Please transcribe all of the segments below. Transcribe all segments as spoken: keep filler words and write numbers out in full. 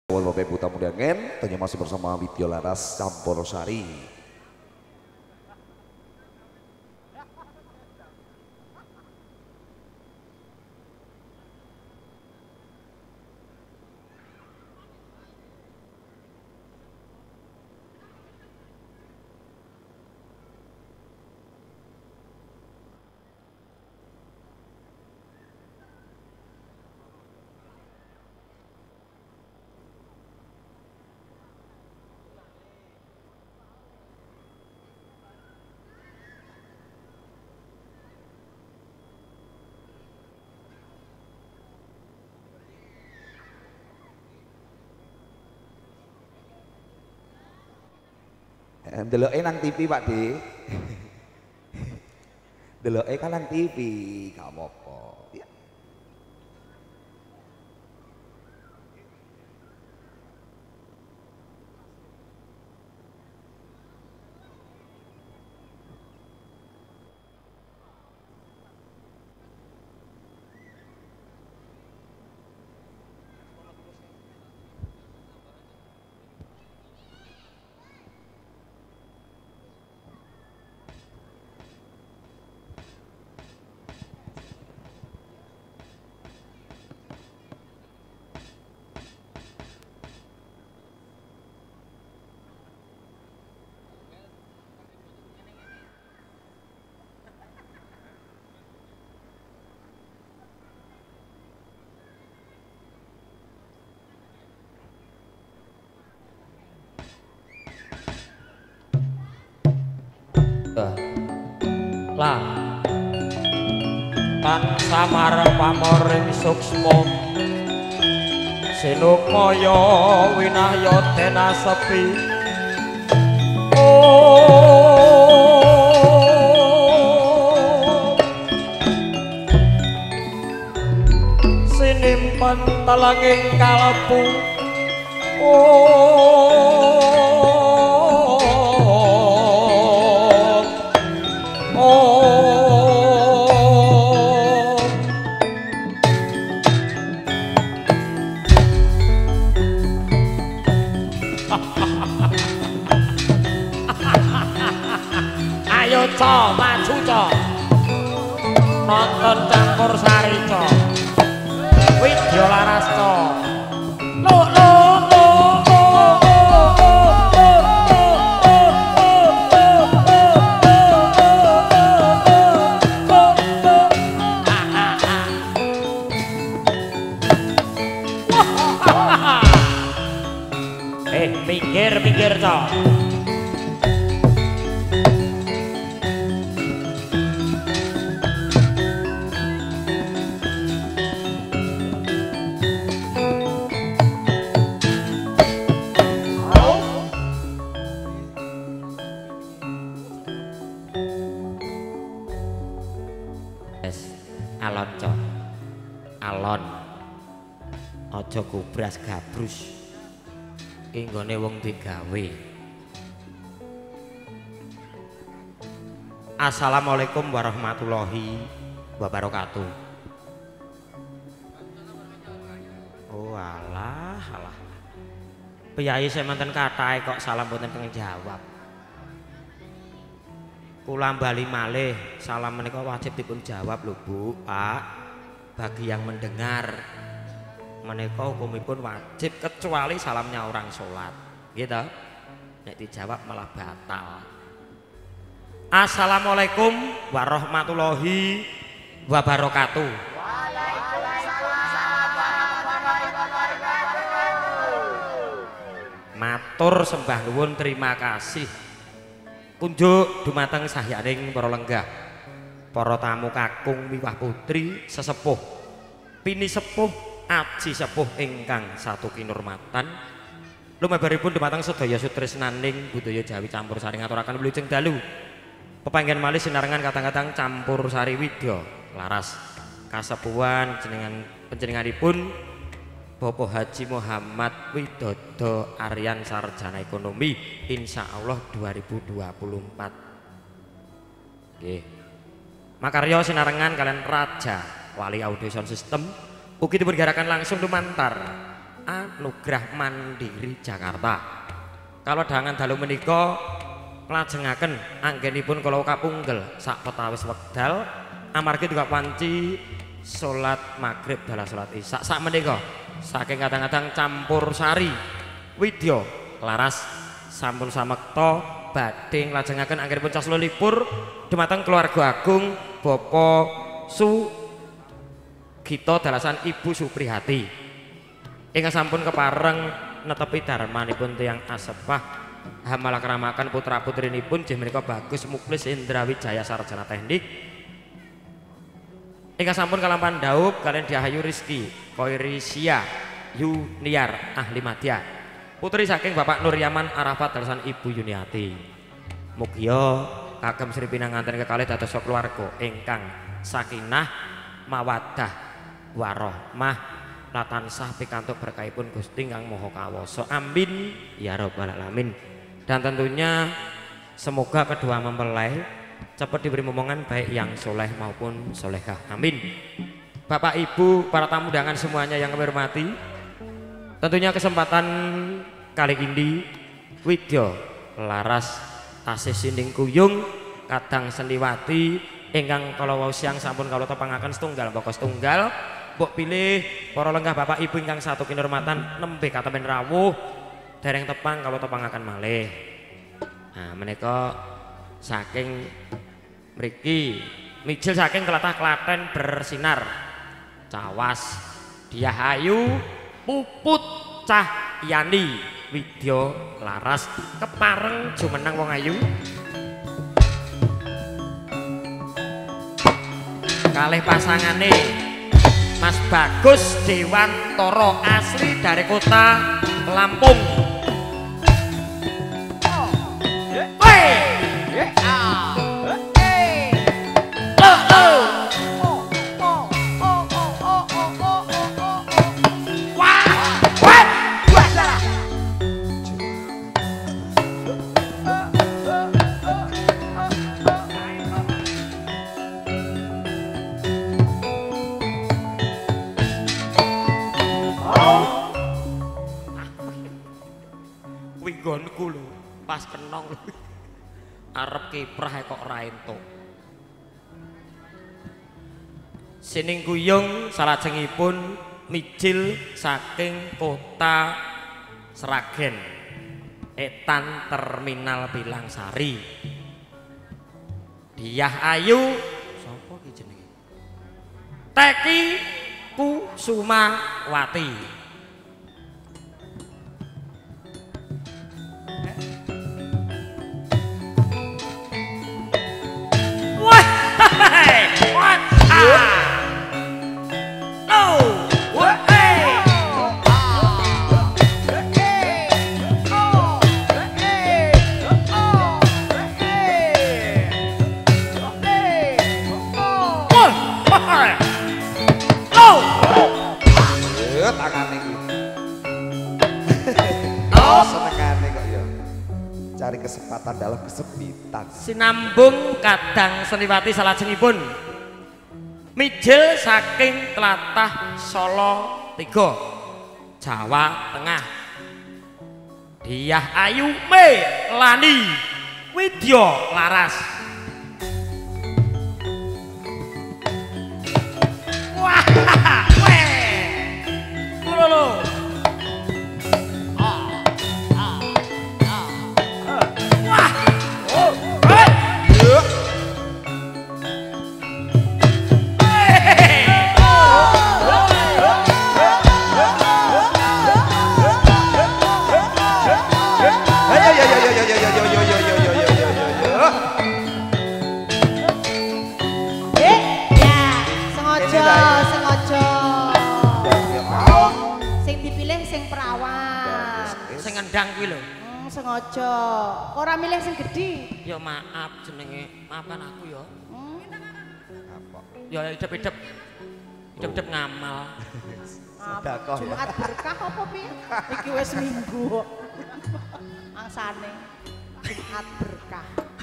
Bapak Ibu tamu undangan, tanya masih bersama Widya Laras Campur Sari. Deloke nang T V Pak De. Deloke kan nang T V, gak apa-apa. Ya. Lah tan samar pamoring suksma sinukmaya winahya dena sepi oh sinimpen telenging kalbu oh Co, maju co nonton Campur Sari co Widya Laras co lo lo lo eh pinggir pinggir co alon co alon aja gubras gabrus iki nggone wong digawe. Assalamualaikum warahmatullahi wabarakatuh. Oh alah alah piyai semanten kathah kok salam boten pengen jawab. Kula bali malih salam menika wajib dipun jawab lho Bu, Pak. Bagi yang mendengar menika hukumipun wajib kecuali salamnya orang sholat gitu. Nek dijawab malah batal. Assalamualaikum warahmatullahi wabarakatuh. Matur sembah nuwun terima kasih kunjuk dumateng sahyaning para lenggah, para tamu kakung miwah putri sesepuh pini sepuh aji sepuh ingkang satu kinurmatan lumebaripun dumateng sedaya sutresnaning budaya Jawi Campur Sari ngaturaken wilujeng dalu pepanggen malih sinarengan kadang-kadang Campur Sari Widya Laras kasepuhan jenengan panjenenganipun Bapak Haji Muhammad Widodo Aryan Sarjana Ekonomi Insya Allah dua ribu dua puluh empat. Nggih. Makarya sinarengan kalian Raja Wali Audio Sound System ugi dipergerakan langsung lumantar Anugrah Mandiri Jakarta. Kalau dangan dalu menika nglajengaken anggenipun kula kapunggel sak petawis wekdal amargi juga panci salat maghrib dalah salat isya sak menika saking kadang-kadang campur sari widya laras sampun samekta badhe nglajengaken anggenipun caslulipur dumateng keluarga agung Bapak Su Gito dalasan Ibu Supriyati ingkang sampun kepareng netepi darmanipun tiyang asepah hamalah keramakan putra putrinipun inggih menika Bagus Muklis Indra Wijaya sarjana teknik ingkang sampun kalampahan dhaup kalian Diahayu Rizki Koirisia Yuniar ahli madya putri saking Bapak Nur Yaman Arafat dalasan Ibu Yuniati mugia kagem Sri pinanganten kekalih dados keluarga ingkang sakinah mawaddah warahmah latansah pikantuk berkahipun Gusti Kang Maha Kawasa amin ya rabbal alamin. Dan tentunya semoga kedua mempelai cepat diberi momongan baik yang soleh maupun solehah amin. Bapak Ibu para tamu undangan semuanya yang kami hormati, tentunya kesempatan kali ini widya laras tasih sinding kuyung kadang sendiwati ingkang kala wau siang sampun kawula tepangaken setunggal mbaka setunggal mbok pilih para lenggah Bapak Ibu ingkang satu kinurmatan nembe katemen rawuh dereng tepang kalau tepangaken malih. Nah menika saking mriki mijil saking tlatah Klaten bersinar Cawas Diahayu Puput Cahyani widya laras kepareng jumeneng wong ayu kalih pasangane Mas Bagus Dewantoro asli dari kota Lampung. Winggonku lho pas kenong lho arep kiprah kok ora entuk. Sining kuyung salajengipun mijil saking kota Sragen Etan Terminal Pilangsari Diahayu sapa ki jenenge Teki Kusumawati. Cari kesempatan dalam kesempitan. Sinambung kadang seniwati salajengipun mijil saking tlatah Solo tiga Jawa Tengah Diahayu Melani widya laras. Wah weh lho ngendang kuwi lho. Hmm, sengaja. Ora milih sing gedhi. Ya maaf jenenge, maafkan aku ya. Hmm. Apa? Ya idep-idep. Idep-idep ngamal. Sedekah. Jumat berkah apa piye? Iki wis minggu. Angsane Jumat berkah.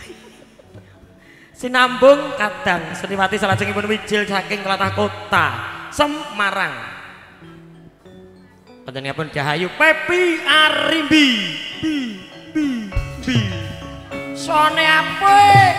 Sinambung kadang seniwati salajengipun mijil saking tlatah kota Semarang Panjenenganipun Dahayu Pepi Arimbi. Bi bi bi. Sone apik.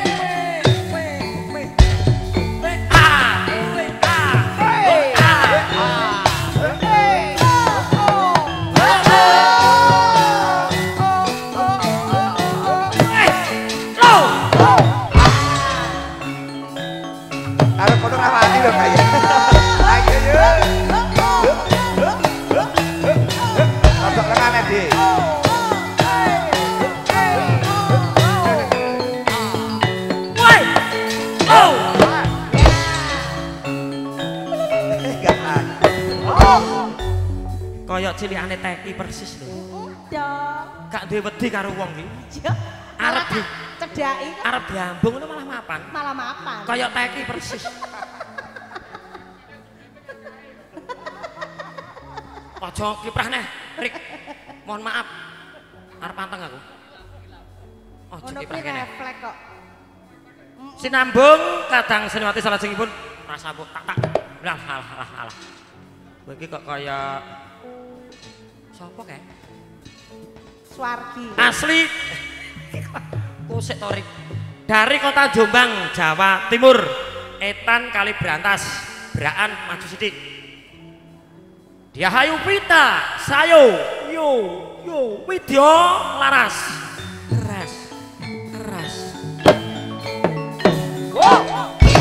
Kayak cilikane Teki persis lho. Ndok. Gak duwe wedi karo wong iki. Arep di cedhaki. Arep diambung ngono malah mapan. Malah mapan. Kayak Teki persis. Aja kiprah neh, Rik. Mohon maaf. Arep anteng aku. Aja kiprah kene. Refleks kok. Sinambung kadang Seniwati salajengipun rasa tak tak. Lah alah alah alah. Iki kok kaya sapa kae? Swargi. Asli. Kusik to Rik. Dari kota Jombang, Jawa Timur. Etan Kali Brantas, Braan maju sithik. Dahayu Pita, sayo, yo, yo, Widya Laras. Keras. Keras. Wow.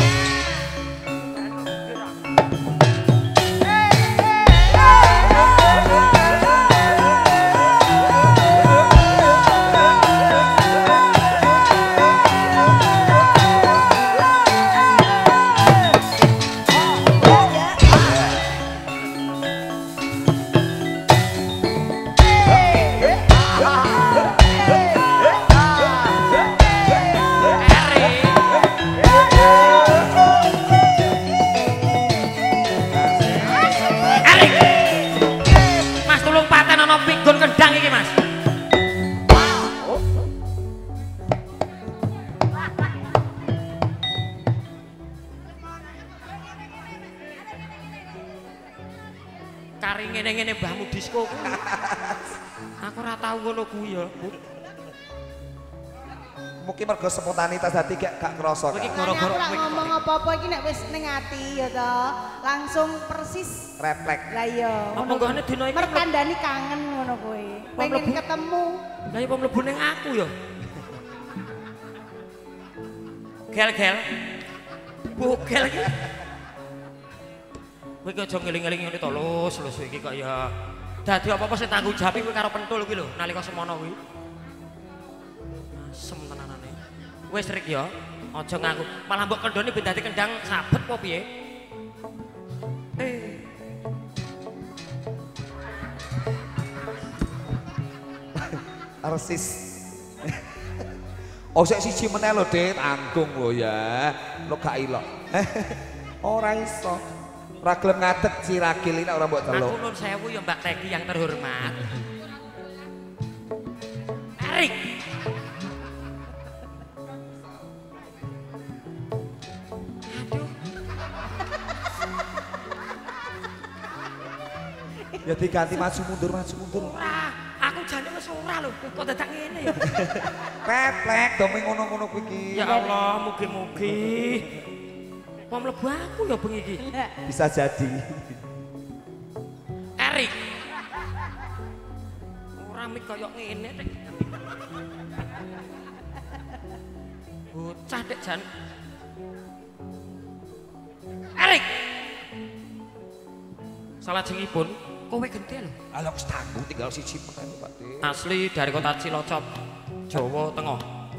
Gun kendang iki Mas. Kari ngene-ngene mbahmu disko kuwi. Aku ora tau ngono kuwi ya. Mungkin mergo spontanitas dadi gak gak krasa. Iki gara-gara kowe ngomong apa-apa iki nek wis ning ati ya to, langsung persis refleks. Lah iya. Apa nggone dina iki mertandani kangen ngono kowe. Pengen ketemu. Lah ya mlebu ning aku ya. Gel-gel. Bugel iki. Kowe iki aja ngeling-eling ngene to, lus, lus iki kok ya dadi apa-apa sing tanggung jawab kuwi karo pentul kuwi lho, nalika semono kuwi. Asem tenanane. Wis Rik ya, aja ngaku. Malah mbok kendhone ben dadi kendang sabet apa piye? Eh. Arsis. Oh sik siji meneh lho, Dit, tanggung lho ya. Lo gak ilok. Ora iso. Ora gelem ngadeg Ciragil iki ora mbok celuk. Aku nuwun sewu ya Mbak Teki yang terhormat. Rik. Ya diganti maju mundur maju mundur. Ora, aku jane wis ora lho, kok dadak ngene ya. Peplek dome ngono-ngono kuwi iki. Ya Allah, mugi-mugi mau mlebu aku ya bengi iki. Bisa jadi. Erik. Ora mik koyo ngene Rik. Bocah Dik jan. Erik. Salajengipun kowe genti lho. Ala wis tanggung tinggal siji meneh Pak Dik. Asli dari kota Cilacap, Jawa Tengah.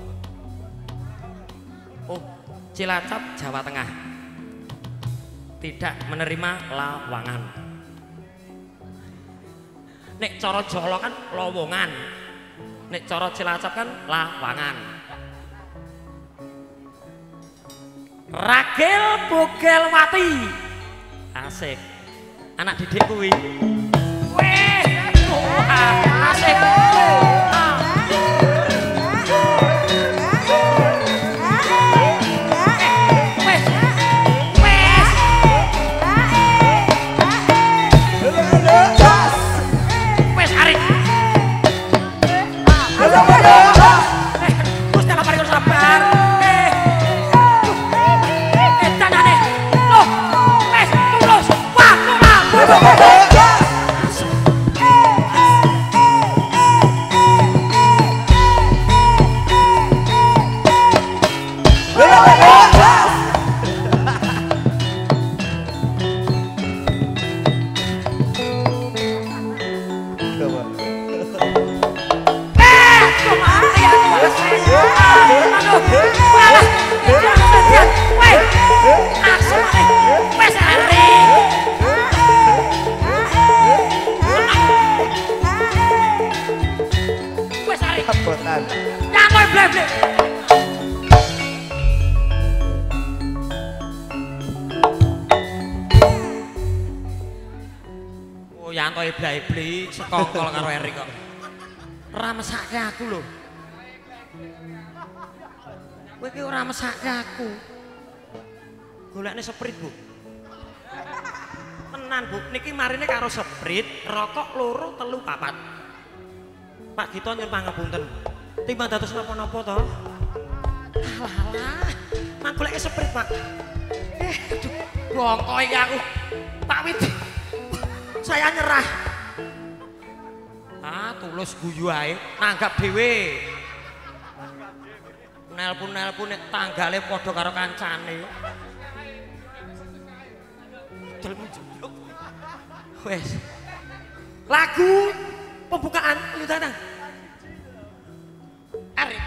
Oh, Cilacap, Jawa Tengah. Tidak menerima lawangan. Nek cara Jawa kan lowongan. Nek cara Cilacap kan lawangan. Ragil Bugelwati. Asik. Anak didik kuwi. Weh, wah, asik. Yanto ibla-ibli sekongkol karo Eri kok. Ora mesake aku lho. Kowe iki ora mesake aku. Golekne Sprite, Bu. Tenan, Bu. Niki marine karo Sprite, rokok loro, telu, papat. Pak Gito nyuwun pangapunten. Timbang dados napa-napa to? Alah, mak goleke Sprite, Pak. Eh, aduh, bongko iki aku. Pak Widi. Saya nyerah. Ah, tulus guyu ae, nanggap dhewe. Nelpon-nelpon nek tanggale padha karo kancane. Delmu jemblok. Wes. Lagu pembukaan ayo datang. Arif.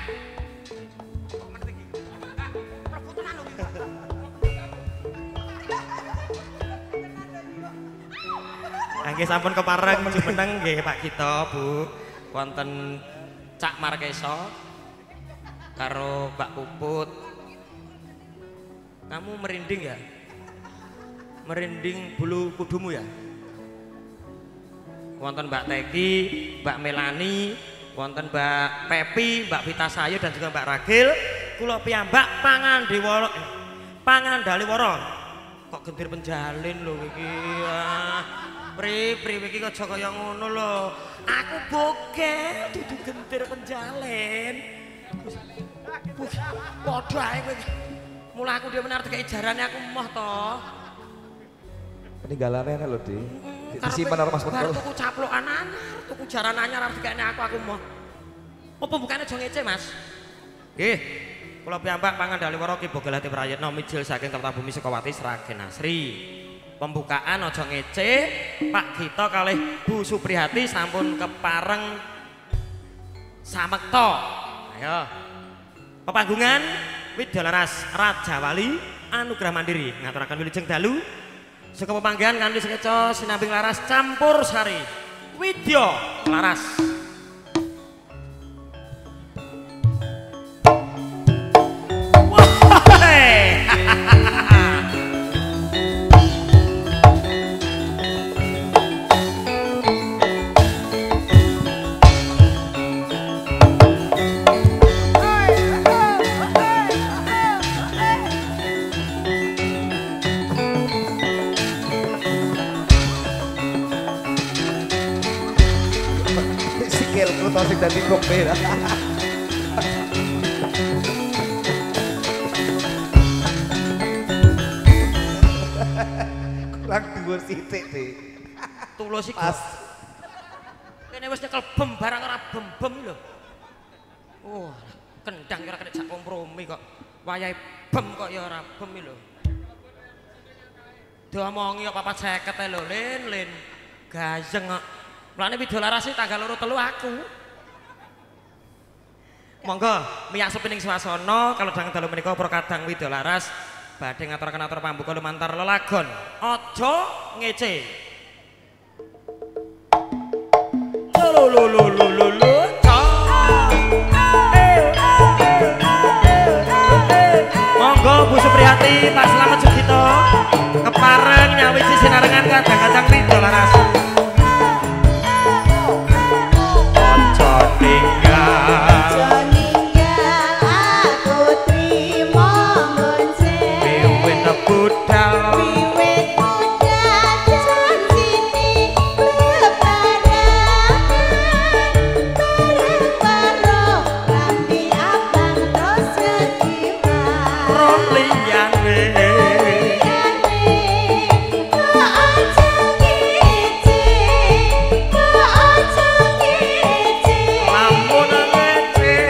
Nggih sampun kepareng jumeneng nggih Pak Gito, Bu. Wonten Cak Markeso karo Mbak Puput. Kamu merinding ya? Merinding bulu kudumu ya? Wonten Mbak Teki, Mbak Melani, wonten Mbak Pepi, Mbak Vita Sayu dan juga Mbak Ragil. Kula piyambak Pangandiwara eh, Pangandaliwora. Kok gendir penjalin lho iki. Ah. Pri, pri, iki aja kaya ngono lho. Aku bogel dudu gendir penjalin. Padha ae kowe. Mula aku dhewe menar dikek jarane aku moh to. Peninggalannya lho, Di. Disimpen karo Mas Putro. Tuku caplokan anyar, tuku jaran anyar arep dikekne aku aku moh. Apa bukane aja ngece, Mas? Nggih. Kula piyambak Pangandaliwora Ki Bogel Ati Prayitna mijil saking Kertabumi Sukawati Sragen Asri. Pembukaan aja ngece, Pak Gito kalih Bu Supriyati sampun kepareng samekta. Ayo. Pepanggungan Widolaras Raja Wali Anugrah Mandiri ngaturaken wilujeng dalu. Saka pepanggihan kanthi sekeca sinambing laras campur sari. Widya Laras. Tosik dan tikuk beda. Kurang dhuwur sithik, Dik. Tulus iki. Pas. Kene wis nyekel bem barang ora bem-bem lho. Oh, kendang ora kena jak kompromi kok. Wayahe bem kok ya ora bem lho. Diomongi kok papat seket e lho, Lin, Lin. Gajeng kok. Mulane Widolaras iki tanggal loro telu aku. Monggo miyak sepining swasana kalau dang dalu menika para kadang Widolaras badhe ngaturaken atur pambuka lumantar lelagon. Aja ngece. Lo lo lo lo lo lo. Monggo Bu Supriyati, Pak Slamet Sugito kepareng nyawiji sinarengan kadang-kadang Widolaras.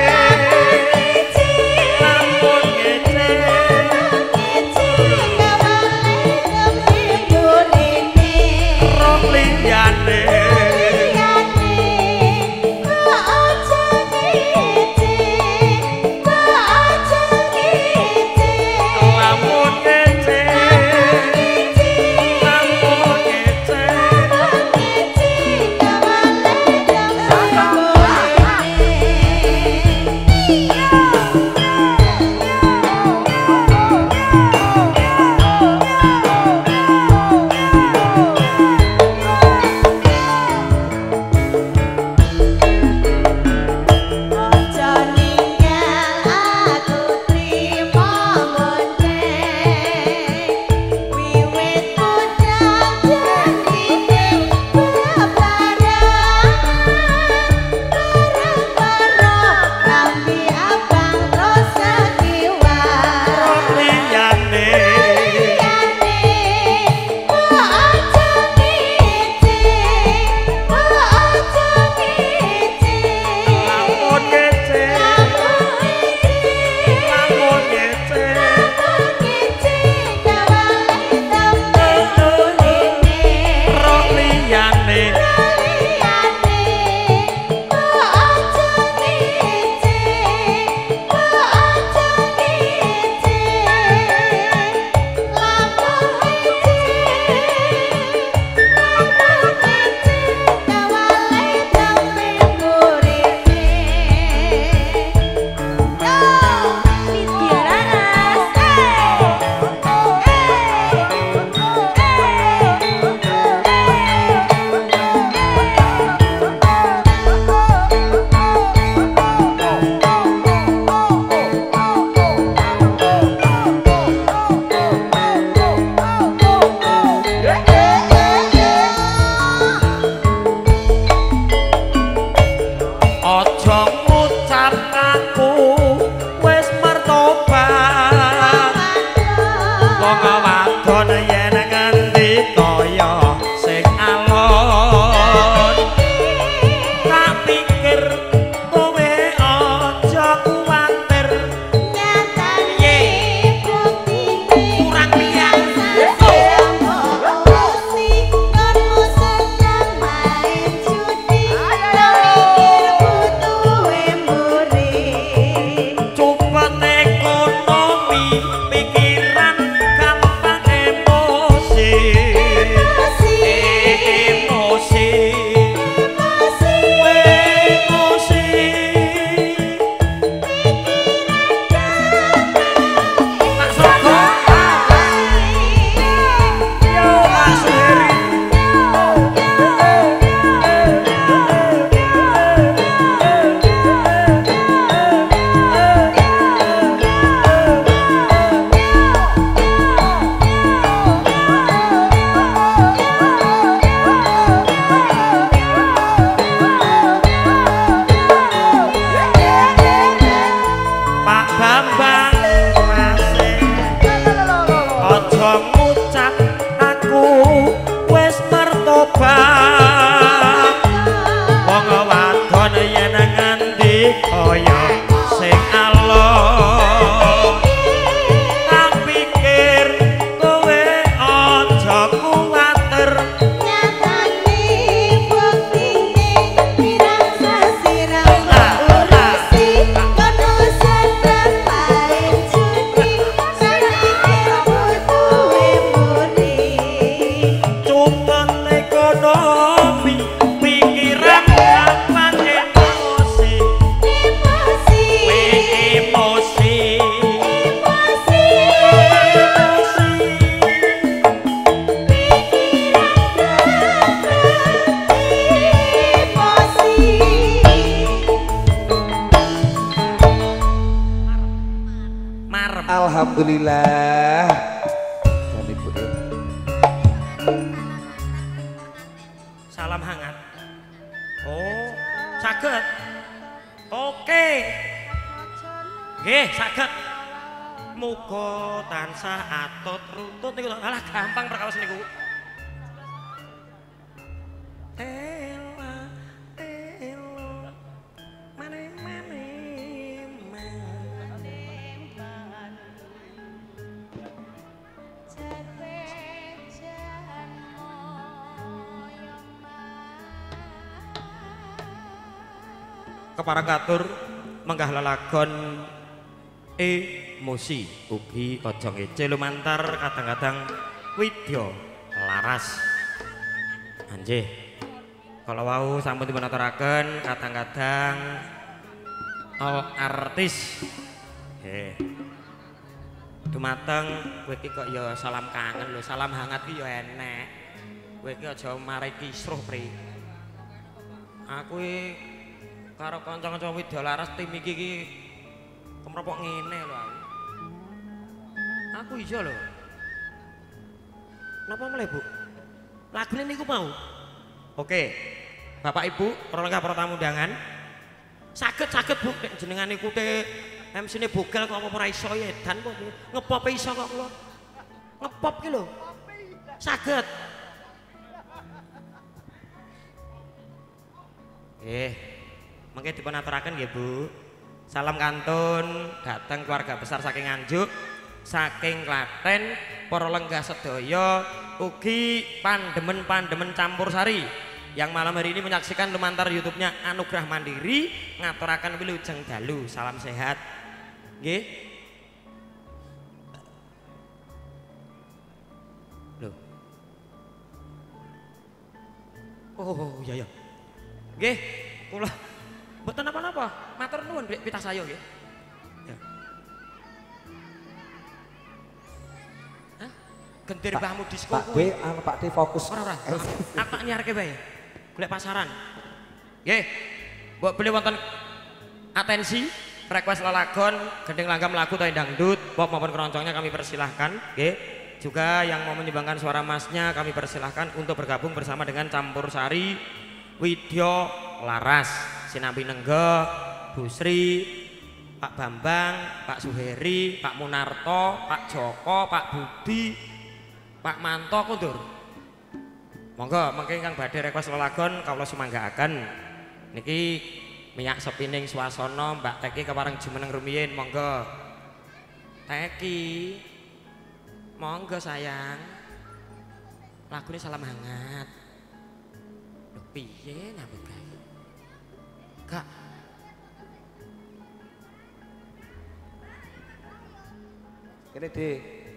Bye. Alhamdulillah. Dan ibu deh. Salam hangat. Oh, saged. Oke. Nggih, saged. Muga tansah atut runtut niku. Alah gampang perkawis niku. Tela, tela, mane mane keparang katur menggah lelagon emosi ugi aja ngece lumantar kadang-kadang widya laras anjih kalau wau sampun dipun aturaken kadang-kadang all artis eh dumateng kowe iki kok ya salam kangen lho salam hangat ki ya enek kowe iki aja mari kisruh pri aku karo kanca-kanca widya laras tim iki iki kemropok ngene lho aku. Aku iya lho. Napa mulai, Bu? Lagune niku mau. Oke. Bapak Ibu, para lenggah para tamu undangan. Saged-saged Bu nek jenengan niku te M C-ne bogel kok apa ora iso edan kok ngepop iso kok kula. Ngepop ki lho. Saged. Eh, mengke dipun aturaken nggih Bu. Salam kantun datang keluarga besar saking Nganjuk, saking Klaten, para lenggah sedaya, ugi pandemen-pandemen campur sari yang malam hari ini menyaksikan lumantar YouTube-nya Anugrah Mandiri ngaturaken wilujeng dalu. Salam sehat. Nggih. Loh. Oh, iya ya. Nggih, kula mboten napa-napa. Matur nuwun pitah saya nggih. Ya. Hah? Gendir mbahmu disko kuwi. Pak D, anu Pak D fokus. Ora ora. Aku tak nyarke bae. Golek pasaran. Nggih. Mbok beli wonten atensi request lelagon, gending langgam lagu atau dangdut, pop maupun keroncongnya kami persilahkan. Nggih. Juga yang mau menyumbangkan suara masnya kami persilahkan untuk bergabung bersama dengan Campur Sari Widya Laras, Sinambi Nenggo, Bu Sri, Pak Bambang, Pak Suheri, Pak Munarto, Pak Joko, Pak Budi, Pak Manto kundur. Monggo mengke ingkang badhe request lelagon kawula sumanggaaken. Niki minyak sepining swasana Mbak Teki kepareng jumeneng rumiyin monggo. Teki. Monggo sayang. Lagune salam hangat. Lho piye nyambut gawe? Kak. Kene De.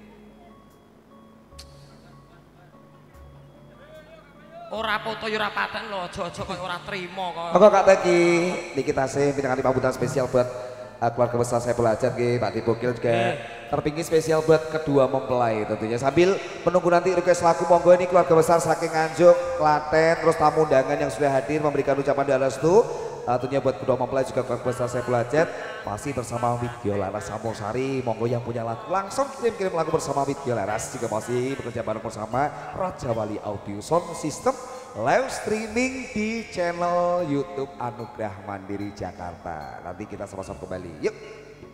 Ora foto yo ora paten lho, aja-aja kok ora trimo kok. Monggo Kak Teki, niki tasih pinangan pambutan spesial buat uh, keluarga besar saya belajar nggih, Pak Tibokil juga eh. terpinggi spesial buat kedua mempelai tentunya. Sambil menunggu nanti request lagu monggo ini keluarga besar saking Nganjuk, Klaten, terus tamu undangan yang sudah hadir memberikan ucapan doa restu. Uh, tentunya buat kedua mempelai juga keluarga besar saya belajar pasti bersama Widya Laras Campur Sari. Monggo yang punya lagu langsung kirim-kirim lagu bersama Widya Laras, juga masih bekerja bareng bersama Raja Wali Audio Sound System live streaming di channel YouTube Anugrah Mandiri Jakarta. Nanti kita sama-sama kembali. Yuk.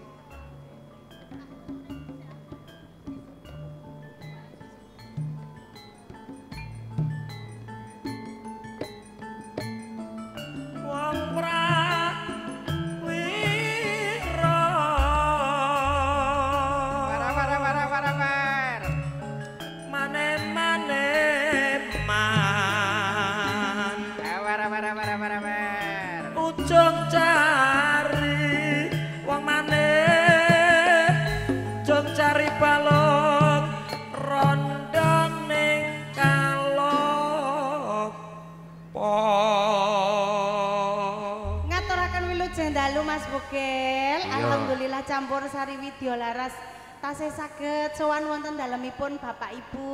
Alhamdulillah Campur Sari Widya Laras tasih saged sowan wonten dalemipun Bapak Ibu.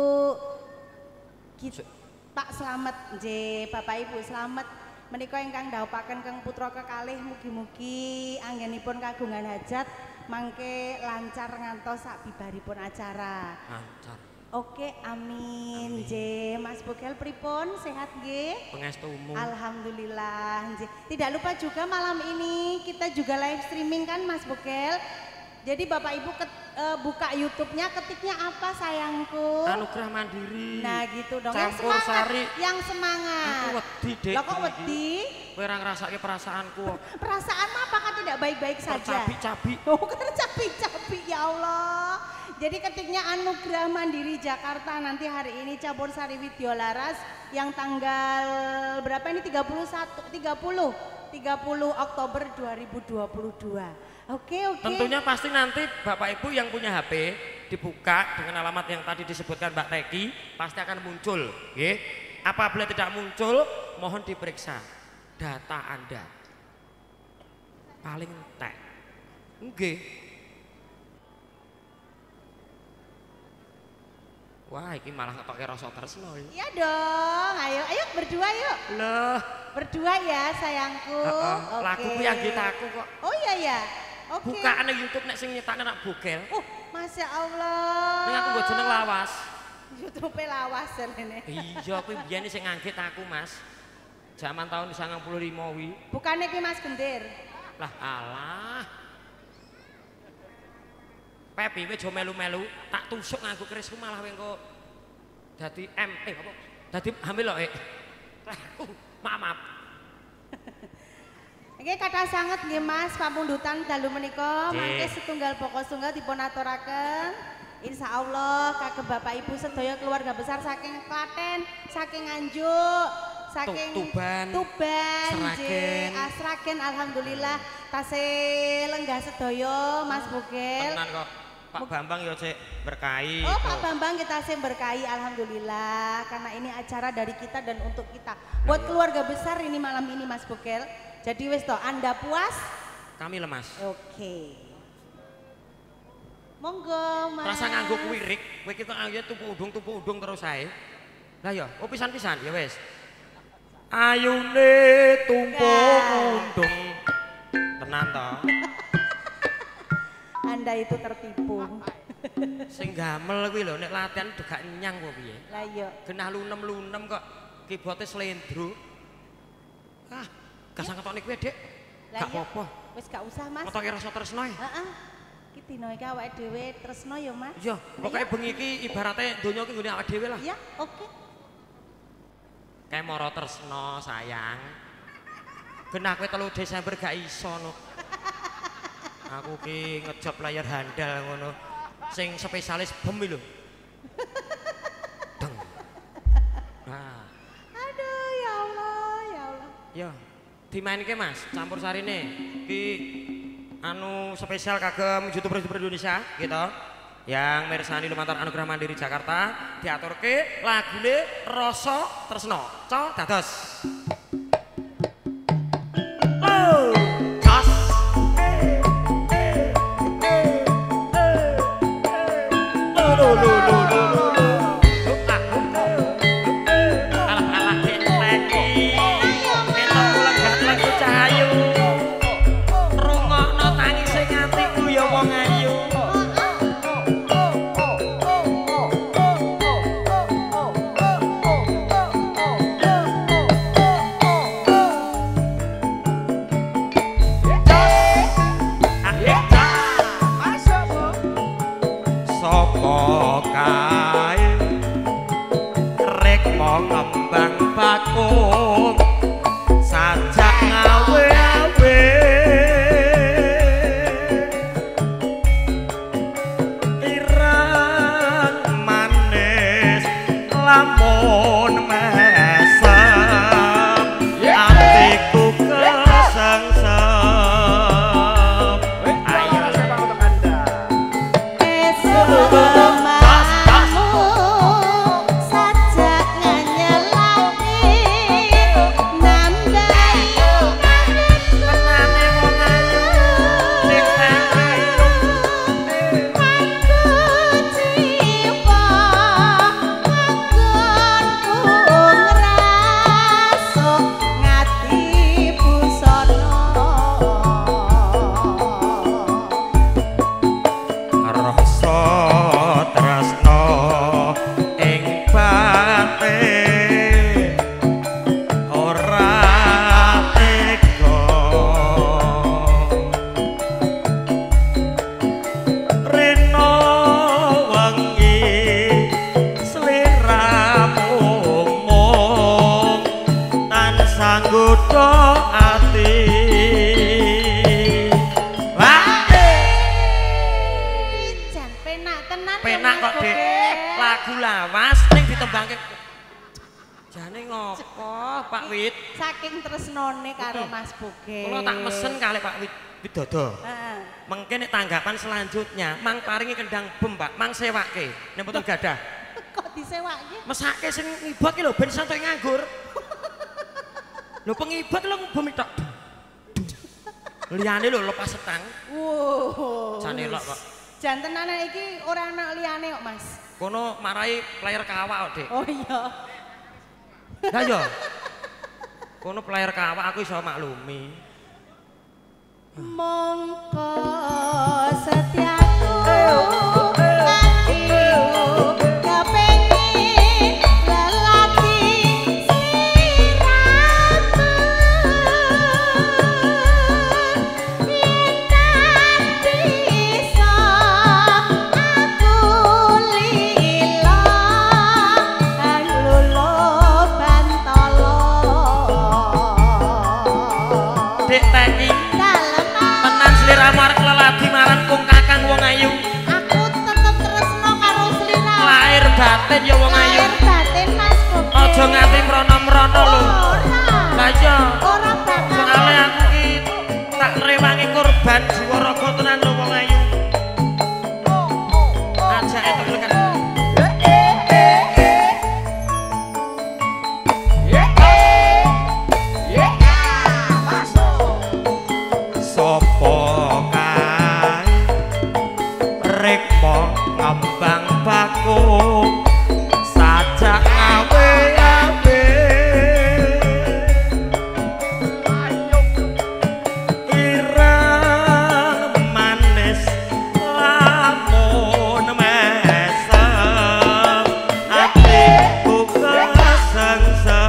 Pak Slamet nggih, Bapak Ibu Slamet menika ingkang ndhawuhaken keng putra kekalih mugi-mugi anggenipun kagungan hajat mangke lancar ngantos sak bibaripun acara. Lancar. Oke, amin. J, Mas Bogel pripun sehat nggih? Pangestumu. Alhamdulillah. J. Tidak lupa juga malam ini kita juga live streaming kan Mas Bogel. Jadi Bapak Ibu ket, uh, buka YouTube-nya ketiknya apa sayangku? Anugerah Mandiri. Nah gitu dong. Campur yang semangat, sari. Yang semangat. Aku wedi, Dek. Lah kok wedi? Kowe ora ngrasake perasaanku. Perasaan apakah tidak baik-baik saja? Tercabi-cabi. Oh, tercabi-cabi ya Allah. Jadi ketiknya Anugerah Mandiri Jakarta nanti hari ini Campur Sari Widya Laras yang tanggal berapa ini tiga puluh satu tiga puluh tiga puluh Oktober dua ribu dua puluh dua. Oke, oke. Tentunya pasti nanti Bapak Ibu yang punya H P dibuka dengan alamat yang tadi disebutkan Mbak Teki pasti akan muncul, nggih. Apabila tidak muncul, mohon diperiksa data Anda. Paling entek. Nggih. Wah, ini malah ngetoke rasa tresno. Iya dong, ayo, ayo berdua yuk. Loh, berdua ya sayangku. uh, uh, Oke. lagu ku yang gitaku kok. Oh iya ya. Oke. Bukaan YouTube nek sing nyetakne nak Bogel. Oh, Masya Allah. Ning aku mbok jeneng lawas. YouTube lawas ini. Iya, kuwi biyen sing nganggit aku, Mas. Zaman tahun sembilan puluh lima wi. Bukannya ki Mas Gendir. Lah alah. Pepi kowe aja melu-melu, tak tusuk nganggo kerisku malah kowe engko dadi M eh apa? Dadi hamil kok, eh. Maaf, maaf. Oke, kata sangat nggih Mas pamundutan dalu menika mangke setunggal pokok tunggal dipun aturaken. Insya Allah kagem Bapak Ibu sedaya keluarga besar saking Klaten, saking Nganjuk, saking Tuban, Tuban, Sragen. J, Sragen, alhamdulillah tasih lenggah sedaya Mas Bogel. Tenan kok. Pak Bambang ya cek berkahi. Oh Pak Bambang kita sih berkahi alhamdulillah karena ini acara dari kita dan untuk kita. Buat keluarga besar ini malam ini Mas Bogel. Jadi wis toh Anda puas? Kami lemas. Oke. Monggo Mas. Rasa nganggo kuwirik, kowe kita ayo tumpuk udung tumpuk udung terus ae. Lah ya, oh pisan-pisan ya wis. Ayune tumpuk udung. Tenan to. Anda itu tertipu. Sing gamel kuwi lho nek latihan udah gak nyang kok piye. Lah iya. Genah lunem-lunem kok kibote slendro. Ah, gak sang ketokne kowe, Dik. Gak apa-apa. Wis gak usah, Mas. Ketoke rasa tresno e. Heeh. Iki dina iki awake dhewe tresno ya, Mas. Iya, pokoke bengi iki ibarate donya iki nggone awake dhewe lah. Iya, oke. Kayak moro tresno sayang. Genah kowe telu Desember gak iso no. Aku ki ngejob layar handal ngono. Sing spesialis bom lho. Deng. Nah. Aduh ya Allah, ya Allah. Ya, dimainke Mas, campur sarine. Ki anu spesial kagem YouTuber-YouTuber Indonesia gitu. Yang mirsani lumantar Anugerah Mandiri Jakarta diaturke lagune Rasa Tresno. Co dados. Oh, kas. Lo lo lo lo lo. Alah-alah lagi. Entuk lenggah lagu cahayu. Rungokno tangise ngatiku ya wong ayu. Ngembang bakung sajak ngawe-awe ireng manis lamun mesem atiku kesengsem ayo untuk Anda kok, Dik. Lagu lawas ning ditembangke. Jane ngopo, Pak Wit? Saking tresnone karo Mas Boge. Kula tak mesen kali Pak Wit Widodo. Heeh. Mengke nek tanggapan selanjutnya, Mang paringi kendang bem, Pak. Mang sewake. Nek mboten gadah. Kok disewake? Mesake sing ngibot ki lho ben santai nganggur. Lho pengibot lho bem tok. Liyane lho lepas setang. Wow. Jane elok kok. Jan tenanan iki ora ana liyane kok, Mas. Kono marai player kawak kok, Dik. Oh iya. Lah yo. Kono player kawak aku iso maklumi. Mongko setiaku hatiku kepengin lelaki siramu yen bisa aku lila lulu bantolo Dik Teki sliramu arek lelaki marang kung kakang wong ayu. Aku tetep tresno karo sliramu. Lahir batin ya wong ayu. Lahir batin Mas Boge. Aja nganti mrono-mrono lho. Ora. Lah iya. Ora bakal. Soale aku ki tak rewangi korban jiwa raga tenan lho wong ayu. Aja etuk kan. Ngambang bakung sajak awe-awe ireng manis lamun mesem atiku kesengsem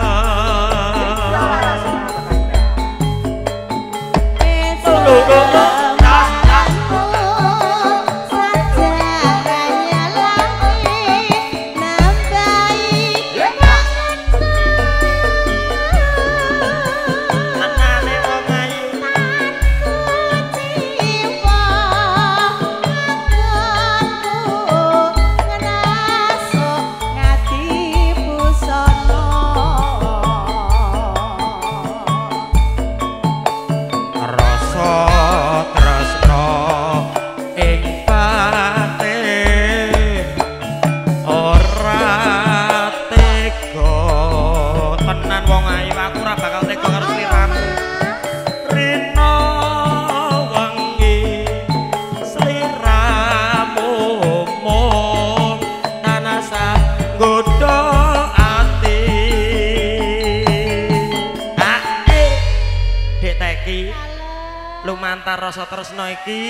lumantar rasa tresno iki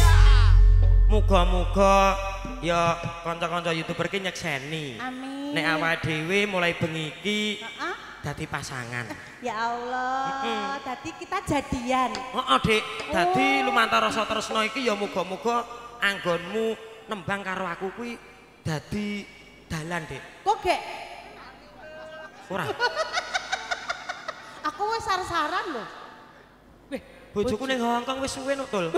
muga-muga ya kanca-kanca YouTuber ki nyekseni. Amin. Nek awake dhewe mulai bengi iki Heeh. dadi pasangan. Ya Allah, dadi kita jadian. Heeh, Dik. Dadi lumantar rasa tresno iki ya muga-muga anggonmu nembang karo aku kuwi dadi dalan, Dik. Kok gek? Ora. Aku wis sar-saran lho. Weh, bojoku ning Hongkong wis suwe nuk, Dul.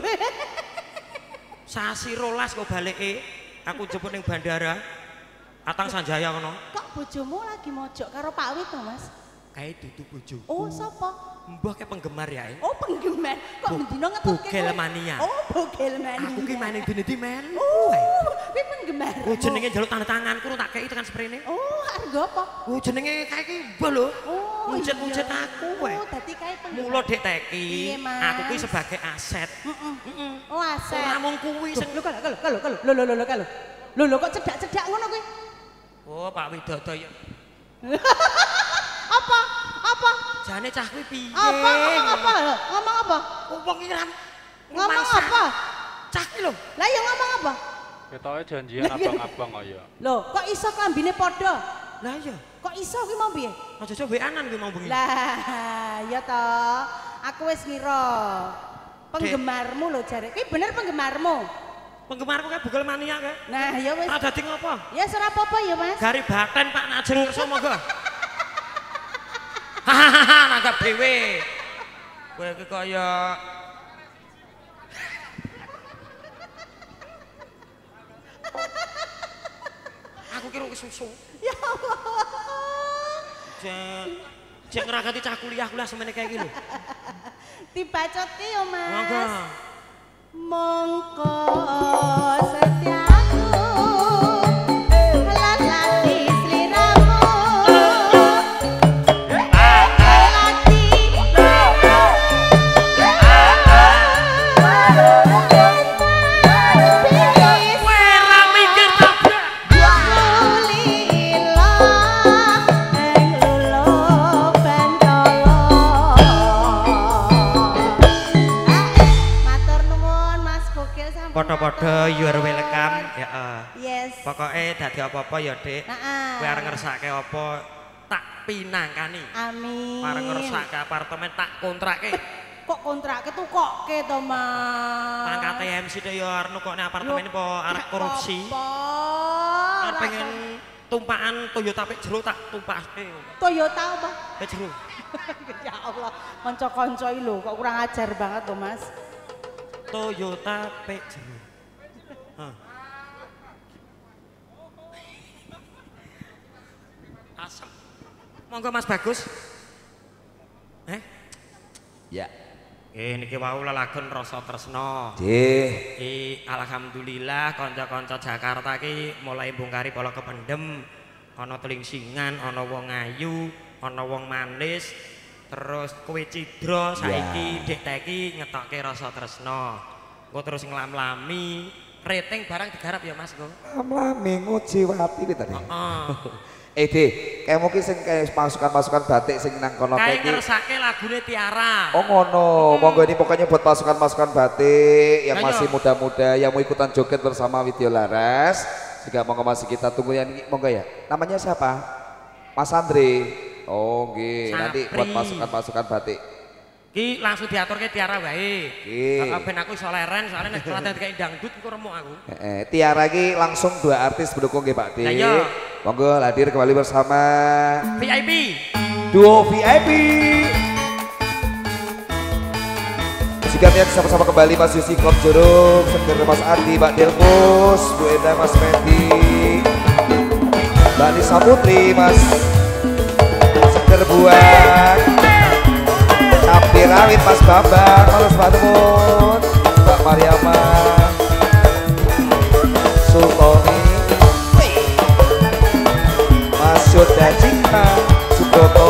Sasi rolas kok baleke. Aku jemput ning bandara. Atang Sanjaya kono. Kok bojomu lagi mojok karo Pak Wit to, Mas? Kae dudu bojoku. Oh, sapa? Mbah kayak penggemar ya. Oh, penggemar. Kok mendino ngetutke? Bogel mania. Oh, bogel mania. Aku ki maning dine-dine melu. Oh, kuwi penggemar. Oh, jenenge njaluk tanda tanganku tak kei tekan sprene. Oh, arep apa? Oh, jenenge kae ki mbah lho. Oh, muncet-muncet iya. aku wae. Oh, dadi kae penggemar. Mula Dek Teki, Piye, Mas? aku ki sebagai aset. Heeh. Heeh. Oh, aset. Ora mung kuwi sing Lho, kalau kalau kalau kalau lho lho lho kalau. Lho lho kok cedak-cedak ngono kuwi? Oh, Pak Widodo ya. Apa? Apa? Jane cah kuwi piye? Apa? Ngomong apa? Ngomong apa? Wong iki ram. Ngomong apa? Cah ki lho. Lah ya ngomong apa? Ketoke janjian abang-abang kaya. Loh, kok iso klambine padha? Lah iya. Kok iso kuwi mau piye? Aja coba weanan kuwi mau bengi. Lah, ya toh. Aku wis ngira. Penggemarmu lho jare. Kuwi bener penggemarmu. Penggemarku kae bugel mania kae. Nah, ya wis. Ah dadi ngopo? Ya ora apa-apa ya, Mas. Gari baten Pak Najeng kersa monggo. Hahaha, nanggap dhewe. Kowe iki kaya aku kira susu. Ya Allah. Jek jek ngeragati cah kuliah kuliah semene kayak gini. Dibacotke yo Mas. Monggo. Mongko setiaku latih sliramu Podo-podo you are welcome ya. Uh. Yes. Pokoknya dadi apa-apa ya, Dik. Heeh. Kowe arep ngersake apa tak pinangkani. Amin. Arep ngersake apartemen tak kontrake. Kok kontrake tuh kok ke to, Mas? Pangkate M C deh ya arep nukokne apartemen apa arep korupsi. Apa? Arep pengen tumpakan Toyota pek jero tak tumpake. Toyota apa? Pek jero. Ya Allah, kanca-kanca iki lho kok kurang ajar banget tuh, Mas. Toyota pek jero. Hah. Asem. Monggo Mas Bagus. Eh? Ya. Eh niki wau lelagon rasa tresna. Nggih. I alhamdulillah kanca-kanca Jakarta ki mulai bongkari pola kependem. Ana telingsingan, ana wong ayu, ana wong manis. Terus kowe cidra saiki Dek Teki ngetokke rasa tresna. Engko terus nglam-lami, rating barang digarap ya Mas engko. Nglam-lami ngujiwati iki tadi. Heeh. Eh Dik, kayak mungkin sing kayak pasukan-pasukan batik sing nang kono kayak iki. ngersake lagune Tiara. Oh ngono, monggo ini pokoknya buat pasukan-pasukan batik yang Ayo. masih muda-muda yang mau ikutan joget bersama Widya Laras. Juga monggo masih kita tunggu yang monggo ya. Namanya siapa? Mas Andre. Oh nggih, nanti buat pasukan-pasukan batik. Ki langsung diaturke Tiara wae. Nggih. Heeh ben aku iso leren soalnya nek latihan kayak dangdut engko remuk aku. Eh, Tiara ki langsung dua artis pendukung nggih Pak Dik. Lah iya. Monggo hadir kembali bersama V I P. duo V I P. Musiknya sama-sama kembali Mas Yusi Klop Jorong, Seger Mas Adi, Mbak Delmus, Bu Enda, Mas Mendi, Mbak Nisa Putri, Mas Seger Buang, Abdi Rawit, Mas Bambang, Mas Bademut, Mbak Mariama, Sultoni, Mas Yoda Cinta, Suboto.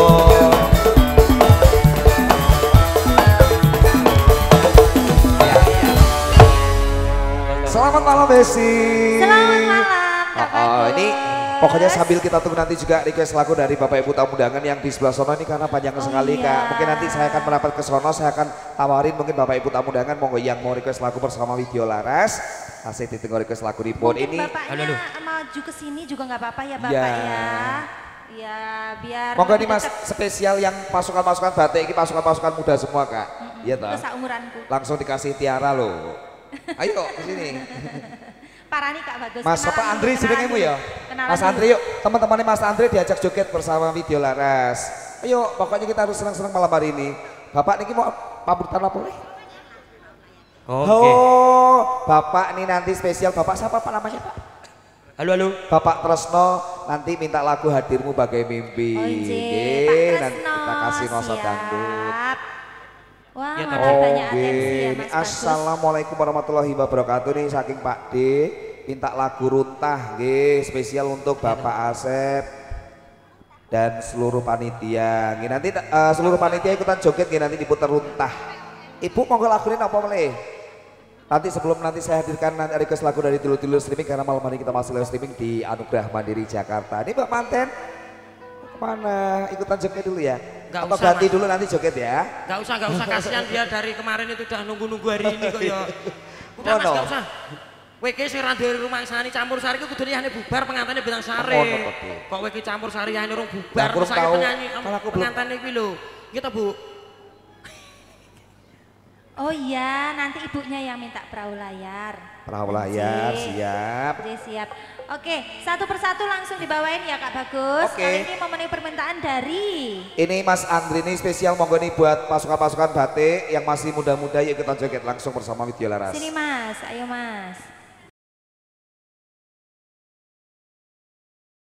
Selamat malam Besi. Selamat malam. Kak Oh, oh, ini Bagus. pokoknya sambil kita tunggu nanti juga request lagu dari Bapak Ibu tamu undangan yang di sebelah sono ini karena panjang Oh, sekali iya. Kak. Mungkin nanti saya akan merapat ke sono, saya akan tawarin mungkin Bapak Ibu tamu undangan monggo yang mau request lagu bersama Widya Laras. Asik ditunggu request lagu di pon Mungkin ini. bapaknya Halo, halo. maju ke sini juga nggak apa-apa ya bapak Ya. ya. Ya biar. Monggo lebih nih Mas deket spesial yang pasukan-pasukan batik ini pasukan-pasukan muda semua Kak. Iya toh. ke seumuranku. Langsung dikasih Tiara loh. Ayo ke sini. Parani Kak Bagus. Mas Kenalan Bapak dulu, Andri kenalan jenengmu dulu. ya? Kenalan Mas dulu. Andri yuk, teman-temannya Mas Andri diajak joget bersama Widya Laras. Ayo, pokoknya kita harus senang-senang malam hari ini. Bapak niki mau pamuritan apa nih? Oke. Oh, Bapak nih nanti spesial. Bapak siapa Pak namanya Pak? Halo halo. Bapak Tresno nanti minta lagu Hadirmu Bagai Mimpi. Oh, J, Nggih, Pak nanti Tresno. kita kasih noso Siap. dangdut. Wah, Ya, makin tadi. banyak Oke, atensi ya ini Mas Bagus. assalamualaikum warahmatullahi wabarakatuh nih saking Pak D. Minta lagu Runtah, nggih, spesial untuk Bapak Asep dan seluruh panitia. Nggih, nanti eh, seluruh panitia ikutan joget nggih, nanti diputar Runtah. Ibu monggo laguin apa boleh? Nanti sebelum nanti saya hadirkan nanti request lagu dari Tilu-Tilu Streaming karena malam hari kita masih live streaming di Anugerah Mandiri Jakarta. Ini Mbak Manten kemana? Ikutan joget dulu ya? Nggak Atau usah, ganti Mas. dulu nanti joget ya? Gak usah, gak usah, kasihan dia dari kemarin itu udah nunggu-nunggu hari ini kok ya. Udah Oh, Mas, no. gak usah. Kowe iki sing ra dari rumah sani campur sari ku kudune yane bubar pengantene bintang sari. Oh, no, no, no. Kok kowe iki campur sari yane urung Nah, bubar aku belum saya tahu. penyanyi Kalau aku belum- pengantene kuwi lho. Gitu Bu. Oh iya, nanti ibunya yang minta perahu layar. Perahu layar, Oke. siap. Oke, siap. Oke, satu persatu langsung dibawain ya Kak Bagus. Oke. Kali ini memenuhi permintaan dari Ini Mas Andri ini spesial monggo nih buat pasukan-pasukan batik yang masih muda-muda yuk kita joget langsung bersama Widya Laras. sini Mas, ayo Mas.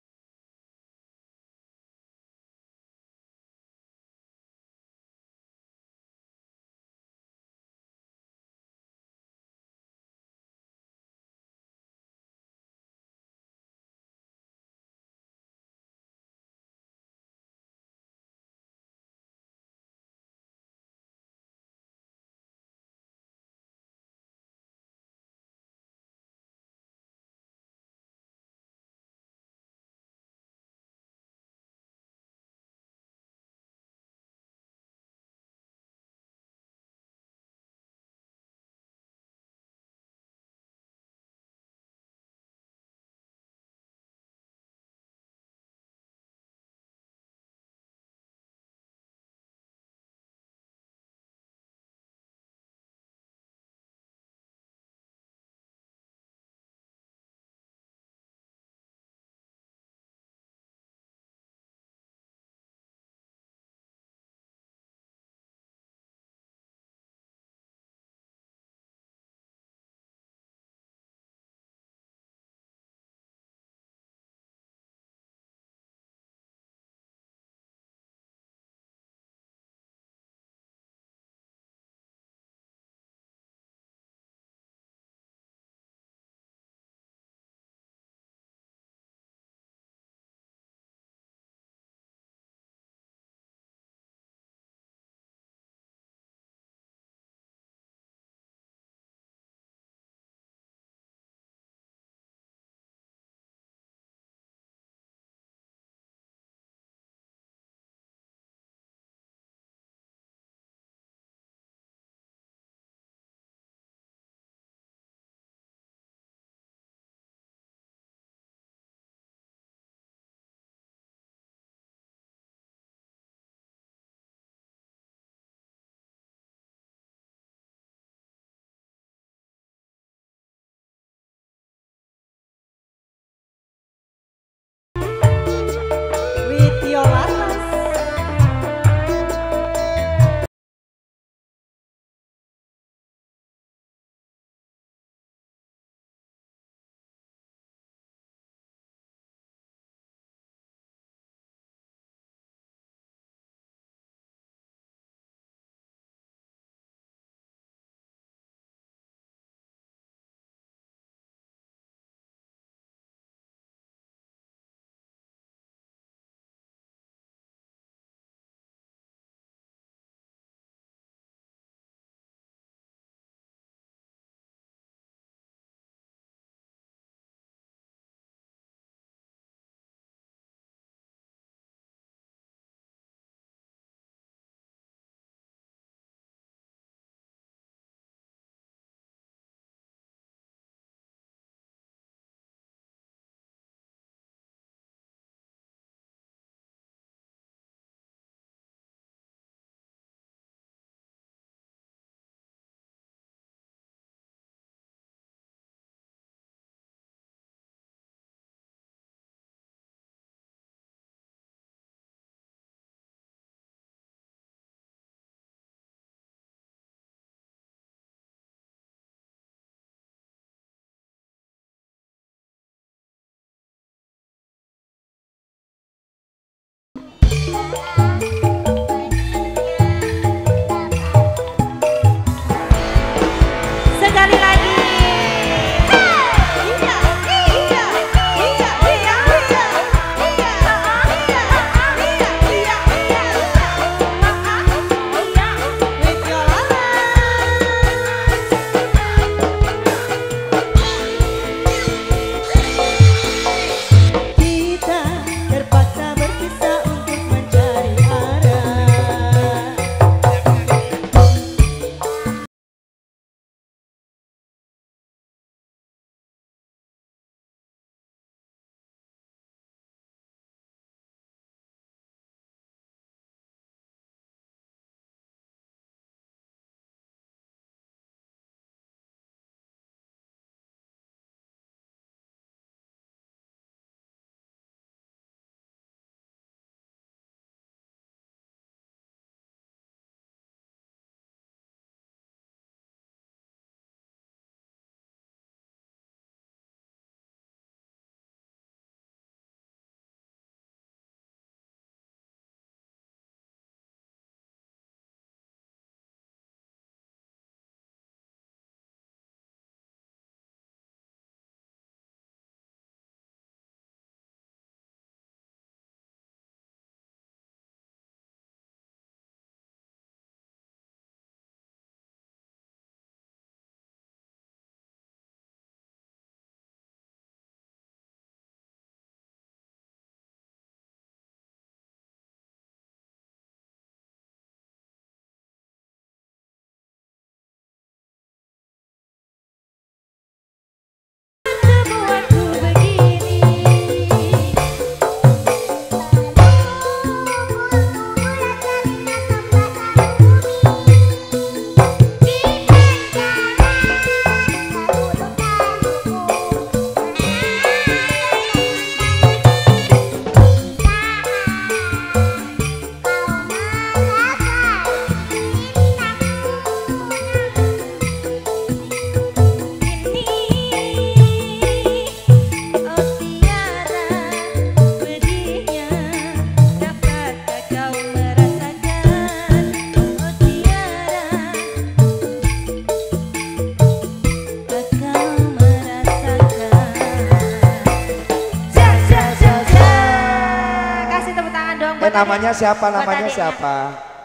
buat namanya adik- siapa? buat Namanya adiknya. siapa?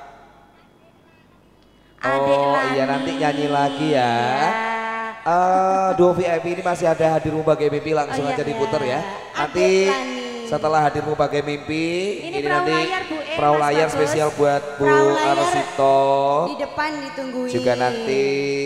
Adik Oh Lani. iya nanti nyanyi lagi ya. Iya. Eh duo V I P ini masih ada hadirmu bagai mimpi langsung Oh, iya. aja diputer ya. Nanti Adik Lani. setelah hadirmu bagai mimpi Ini ini, perahu nanti layar, Bu. Eh, perahu Mas layar Bagus. spesial buat Bu Perahu layar Arsito. Di depan ditungguin. Juga nanti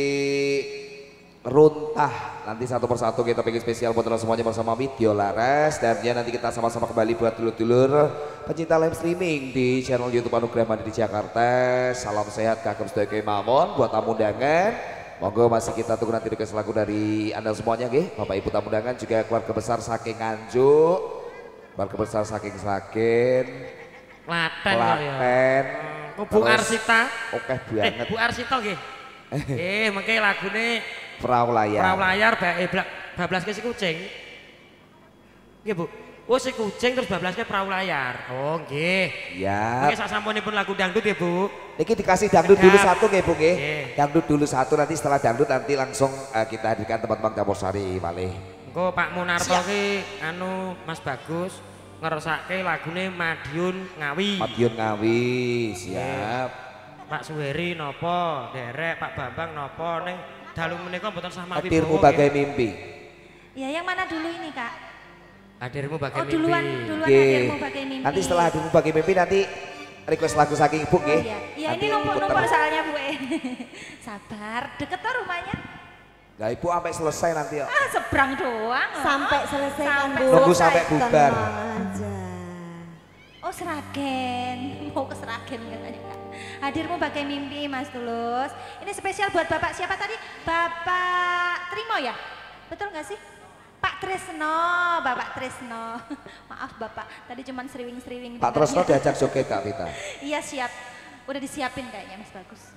runtah nanti satu persatu kita bikin spesial buat teman semuanya bersama Video Laras dan ya nanti kita sama-sama kembali buat dulur-dulur pecinta live streaming di channel YouTube Anugerah Mandiri Jakarta. Salam sehat kagem sedaya kemawon buat tamu undangan. Monggo masih kita tunggu nanti request lagu dari Anda semuanya nggih. Bapak Ibu tamu undangan juga keluarga besar saking Nganjuk, keluarga besar saking Sragen, Klaten kok ya. Klaten. Oh, Bu Terus Arsita. Oke Eh, banget. Bu Arsita nggih. Eh, mengke lagune Perahu layar. perahu layar ba eh blak- bablaske si kucing. Nggih, Bu. Oh, si kucing terus bablaske perahu layar. Oh, nggih. Ya. Mengke sak sampunipun lagu dangdut ya, Bu. Iki dikasih dangdut dulu satu nggih Bu nggih. Nggih. Dangdut dulu satu nanti setelah dangdut nanti langsung eh, kita hadirkan teman-teman Campur Sari malih. Engko Pak Munarto ki anu Mas Bagus ngersake lagune Madiun Ngawi. Madiun Ngawi, siap. Pak Suweri nopo, derek Pak Bambang nopo ning dalu menika mboten sah mawi. Hadirmu bagai mimpi. Ya, yang mana dulu ini, Kak? Hadirmu bagai Oh, mimpi. duluan, duluan Nggih. hadirmu bagai mimpi. Nanti setelah hadirmu bagai mimpi nanti request lagu saking Ibu Oh, nggih. iya. Ya, Nanti ini numpuk-numpuk puter. soalnya, Bu. eh. Sabar, deket tuh rumahnya. Nah, Ibu sampai selesai nanti ya. Ah, seberang doang. loh. Sampai selesai kan Sampai Bu. Nunggu sampai bubar. Tenang aja. Oh, Seragen. Mau ke Seragen katanya, Kak. Hadirmu bagai mimpi, Mas Tulus. Ini spesial buat Bapak siapa tadi? Bapak Trimo ya? Betul nggak sih? Pak Tresno, Bapak Tresno. Maaf Bapak, tadi cuman seriwing-seriwing. Pak Tresno diajak joget Kak Vita. Iya siap, udah disiapin kayaknya Mas Bagus.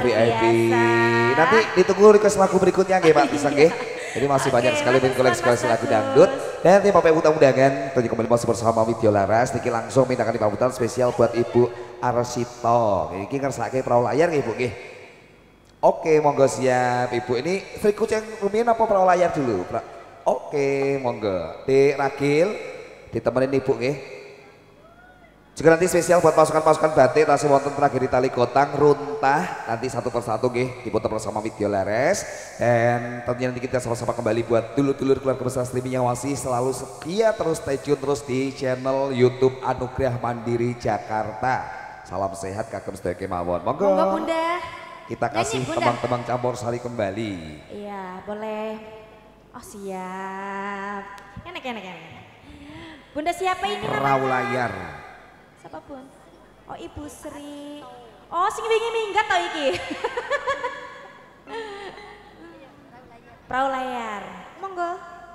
V I P. biasa. Nanti ditunggu request lagu berikutnya nggih Pak Pisang nggih. Jadi masih Oke, banyak sekali matur koleksi-koleksi suwun, lagu Mas dangdut. Agus. Dan nanti Bapak Ibu tamu undangan tentunya kembali masih bersama Widya Laras. Niki langsung mintakan di pambutan spesial buat Ibu Arsito. Iki ngersake perahu layar nggih Bu nggih. Oke, monggo siap Ibu. Ini free kucing rumiyin apa perahu layar dulu? Pra Oke, monggo. Dek Ragil ditemenin Ibu nggih. Juga nanti spesial buat pasukan-pasukan batik tasih wonten tragedi tali gotang runtah nanti satu persatu nggih diputar bersama Widya Laras. Dan tentunya nanti kita sama-sama kembali buat dulur-dulur keluarga besar streaming yang masih selalu setia terus stay tune terus di channel YouTube Anugerah Mandiri Jakarta. Salam sehat kagem sedaya kemawon. Monggo. Monggo Bunda. Kita kasih Nyanyi, Bunda. tembang-tembang campur sari kembali. Iya, boleh. Oh, siap. Enak, enak, enak. Bunda siapa ini namanya? Perahu layar. Siapa Bun? Oh, Ibu Sri. Oh, sing wingi minggat toh iki. Perahu layar. Monggo.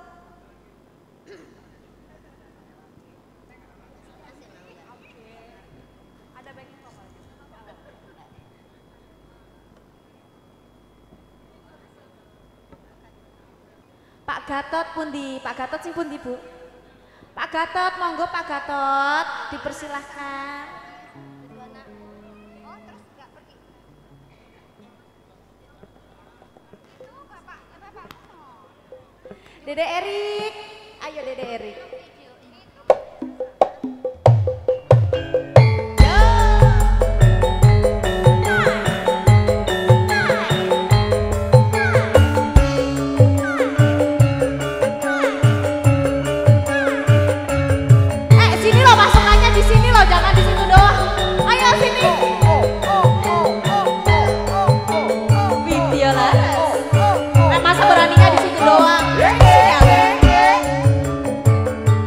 Pak Gatot pundi? Pak Gatot sing pundi, Bu? Pak Gatot, monggo Pak Gatot, dipersilahkan. Dede Erik, ayo Dede Erik. Jangan di situ doang. Ayo sini. Widya Laras. Nah, masa beraninya di situ doang? Sini,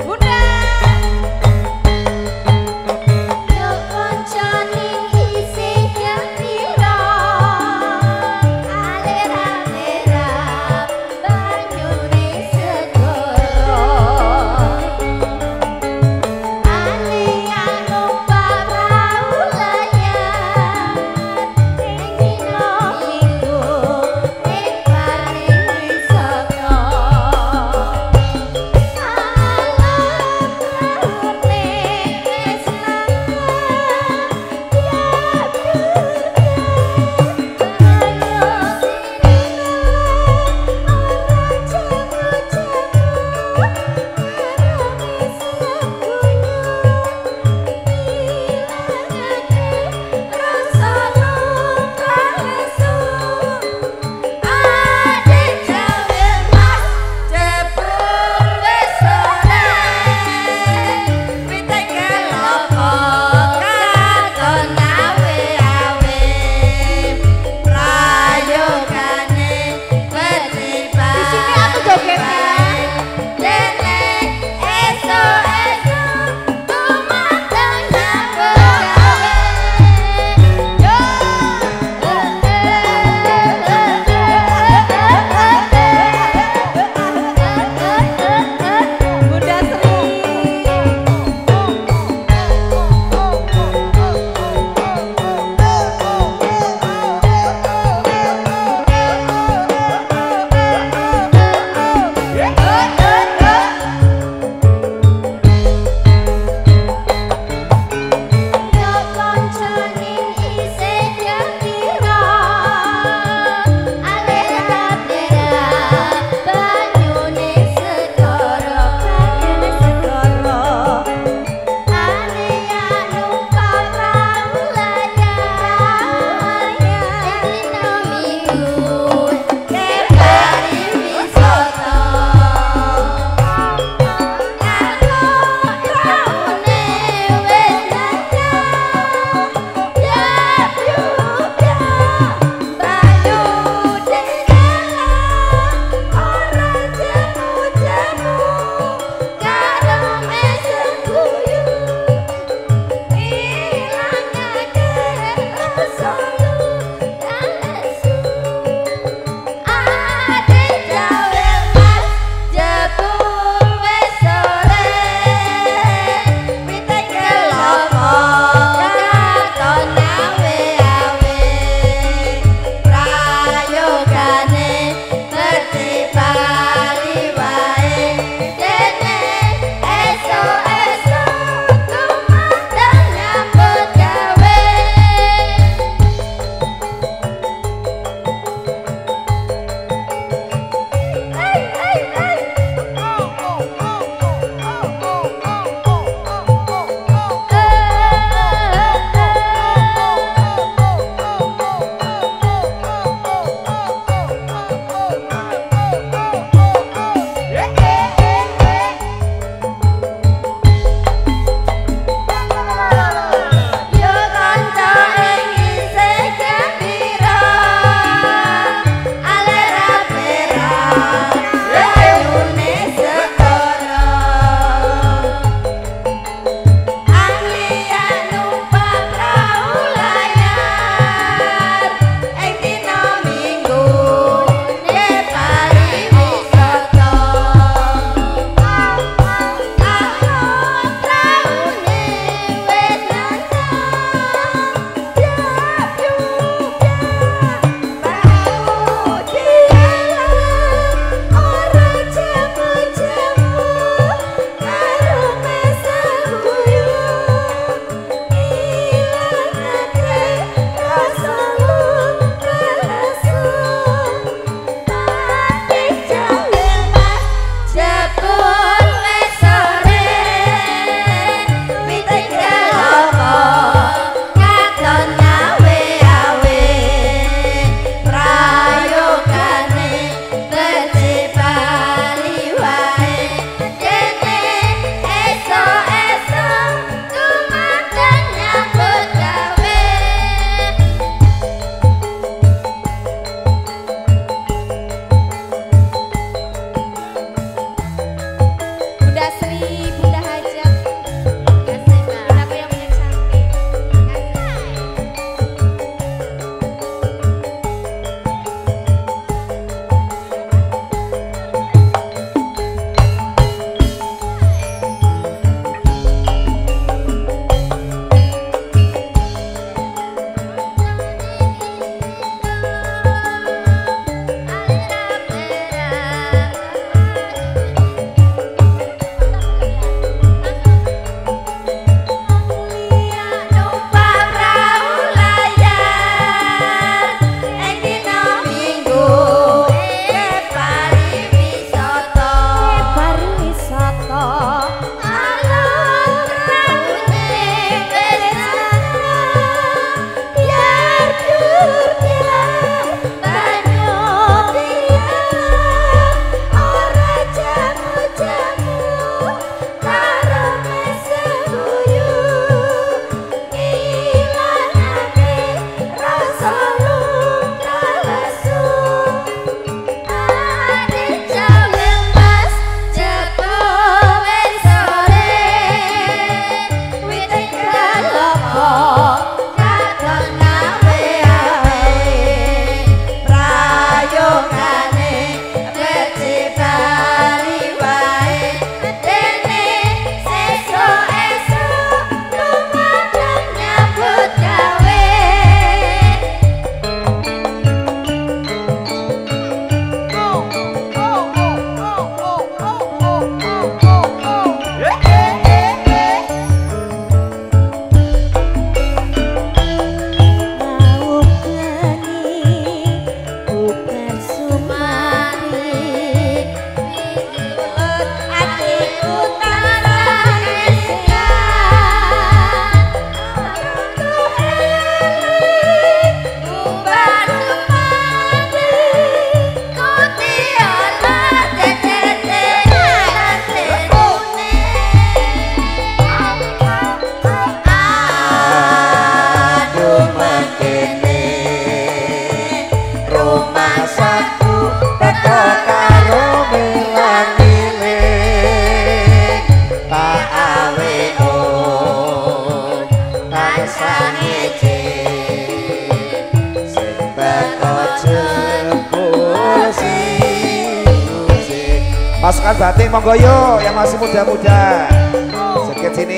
Pasukan batik monggo yuk yang masih muda-muda. Sedikit sini.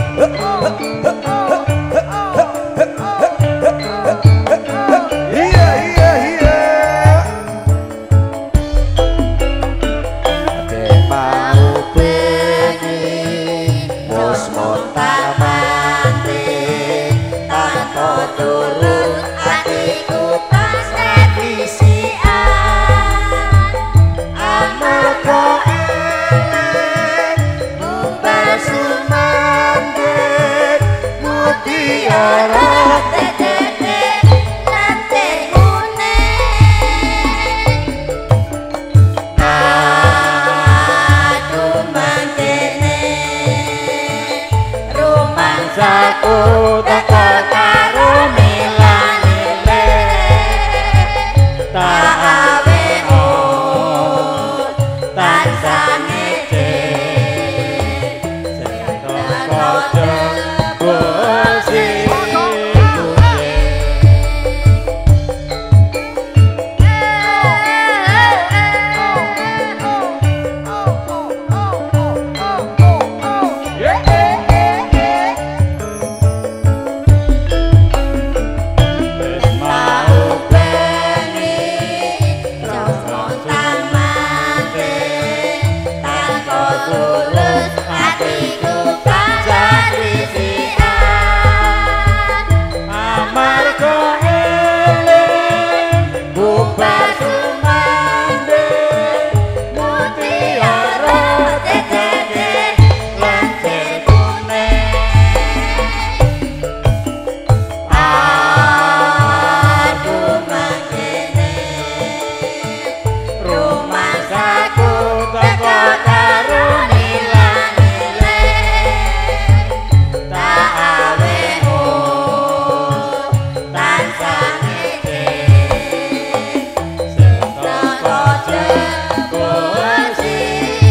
Iya iya iya. Ade mau bengi mus montamante tanpa turun hatiku pas revisian amarga elek bubar sumandek mutiara tetete nate kuning aduh mantene rumangsaku teko karo milanile tak awe on tansah ngece setoko jebosi tulus hatiku pacar risian amarga eling bubar sumandek mutiara tetete lancen kuning aduh mangkene rumangsaku teko karo nilai-nilai tak awe oh tansah ngece setoko jebosi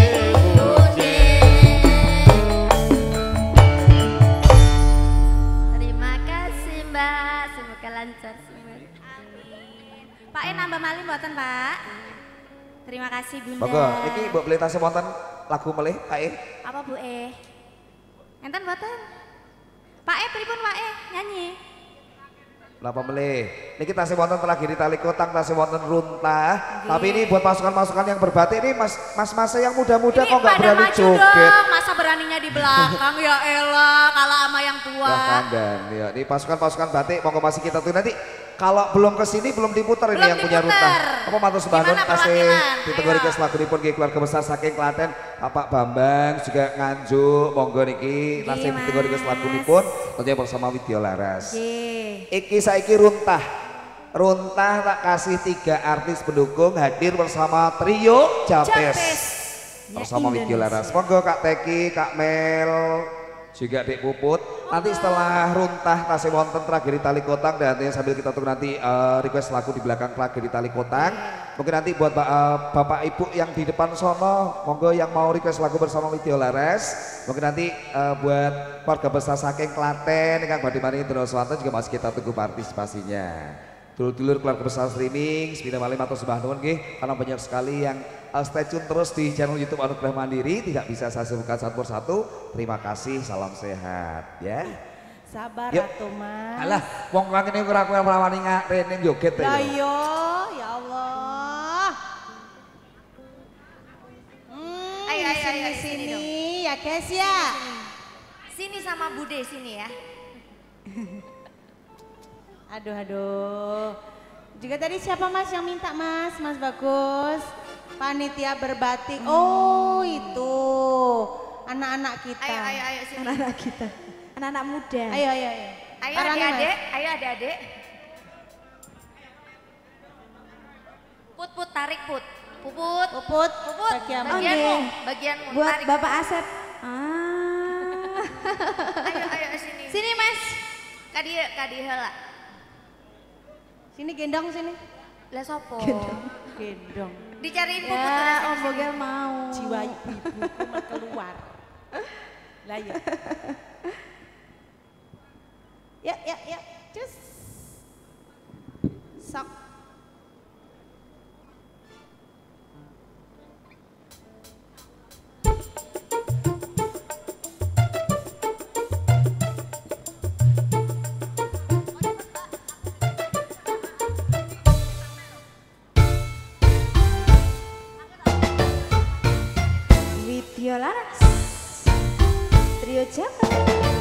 Terima kasih Mbak, semoga lancar semua. Amin. Pak E nambah malih mboten Pak? Terima kasih Bunda. monggo iki mbok beli tasih wonten lagu melih Pak E. Apa Bu E? Enten mboten? Pak E pripun Pak E nyanyi? Napa melih? Niki tasih wonten lagi di tali kotang, tasih wonten runtah. Tapi ini buat pasukan-pasukan yang berbatik ini mas mas-mas yang muda-muda kok nggak berani joget. Dong, masa beraninya di belakang ya elah kalah sama yang tua. Ya kandang, ya. Ini pasukan-pasukan batik, monggo masih kita tuh nanti. Kalau belum kesini belum diputar ini Belum yang punya diputer. runtah. Apa matur sembah nun Gimana tasih perwakilan? ditenggorike Ayo. selaguripun nggih keluarga besar saking Klaten, Bapak Bambang juga Nganjuk, monggo niki tasih Mas. ditenggorike selaguripun tentunya bersama Widya Laras. Nggih. Iki saiki runtah. Runtah tak kasih tiga artis pendukung hadir bersama trio Japes. Japes. Bersama Ya, Widya Laras. Monggo Kak Teki, Kak Mel, juga Dek Puput. Nanti setelah runtah tasih wonten tragedi tali kotang dan nanti sambil kita tunggu nanti uh, request lagu di belakang tragedi tali kotang. Mungkin nanti buat uh, Bapak Ibu yang di depan sono, monggo yang mau request lagu bersama Widya Laras. Mungkin nanti uh, buat keluarga besar saking Klaten, Kang Badi Mani Indroswanto juga masih kita tunggu partisipasinya. Dulur-dulur keluarga besar streaming, sepeda malam atau sembah nuwun nggih, karena banyak sekali yang uh, stay tune terus di channel YouTube Anugerah Mandiri, tidak bisa saya sebutkan satu persatu. Terima kasih, salam sehat ya. Sabar Yuk. atuh Mas. Alah, wong kang kene ora kowe rawani rene joget Lah ya. iya, ya Allah. Hmm, Ayo, ayo, sini, ayo, sini sini dong. ya guys ya. Sini sama Bude sini ya. Aduh, aduh. Juga tadi siapa Mas yang minta Mas? Mas Bagus. Panitia berbatik. Oh, itu. Anak-anak kita. Ayo, ayo, ayo sini. Anak-anak kita, anak-anak muda. Ayo, ayo, ayo. Ayo Parani, adik-adik, Mas. ayo adik-adik. Put, put, tarik put. Puput, Puput, puput, bagian bagianmu, Oke. bagianmu, Buat tarik. Bapak Asep. Ah. Ayo, ayo sini. Sini Mas. Kadi, kadi heula. Sini gendong sini. Lah sopo? Gendong. Dicariin puput udah Ya, sini, Om sini. Bogel mau. Jiwa ibu-ibu mah keluar. Lah ya. Ya, ya, ya. Cus. Sok. Video Laras Trio Jakarta.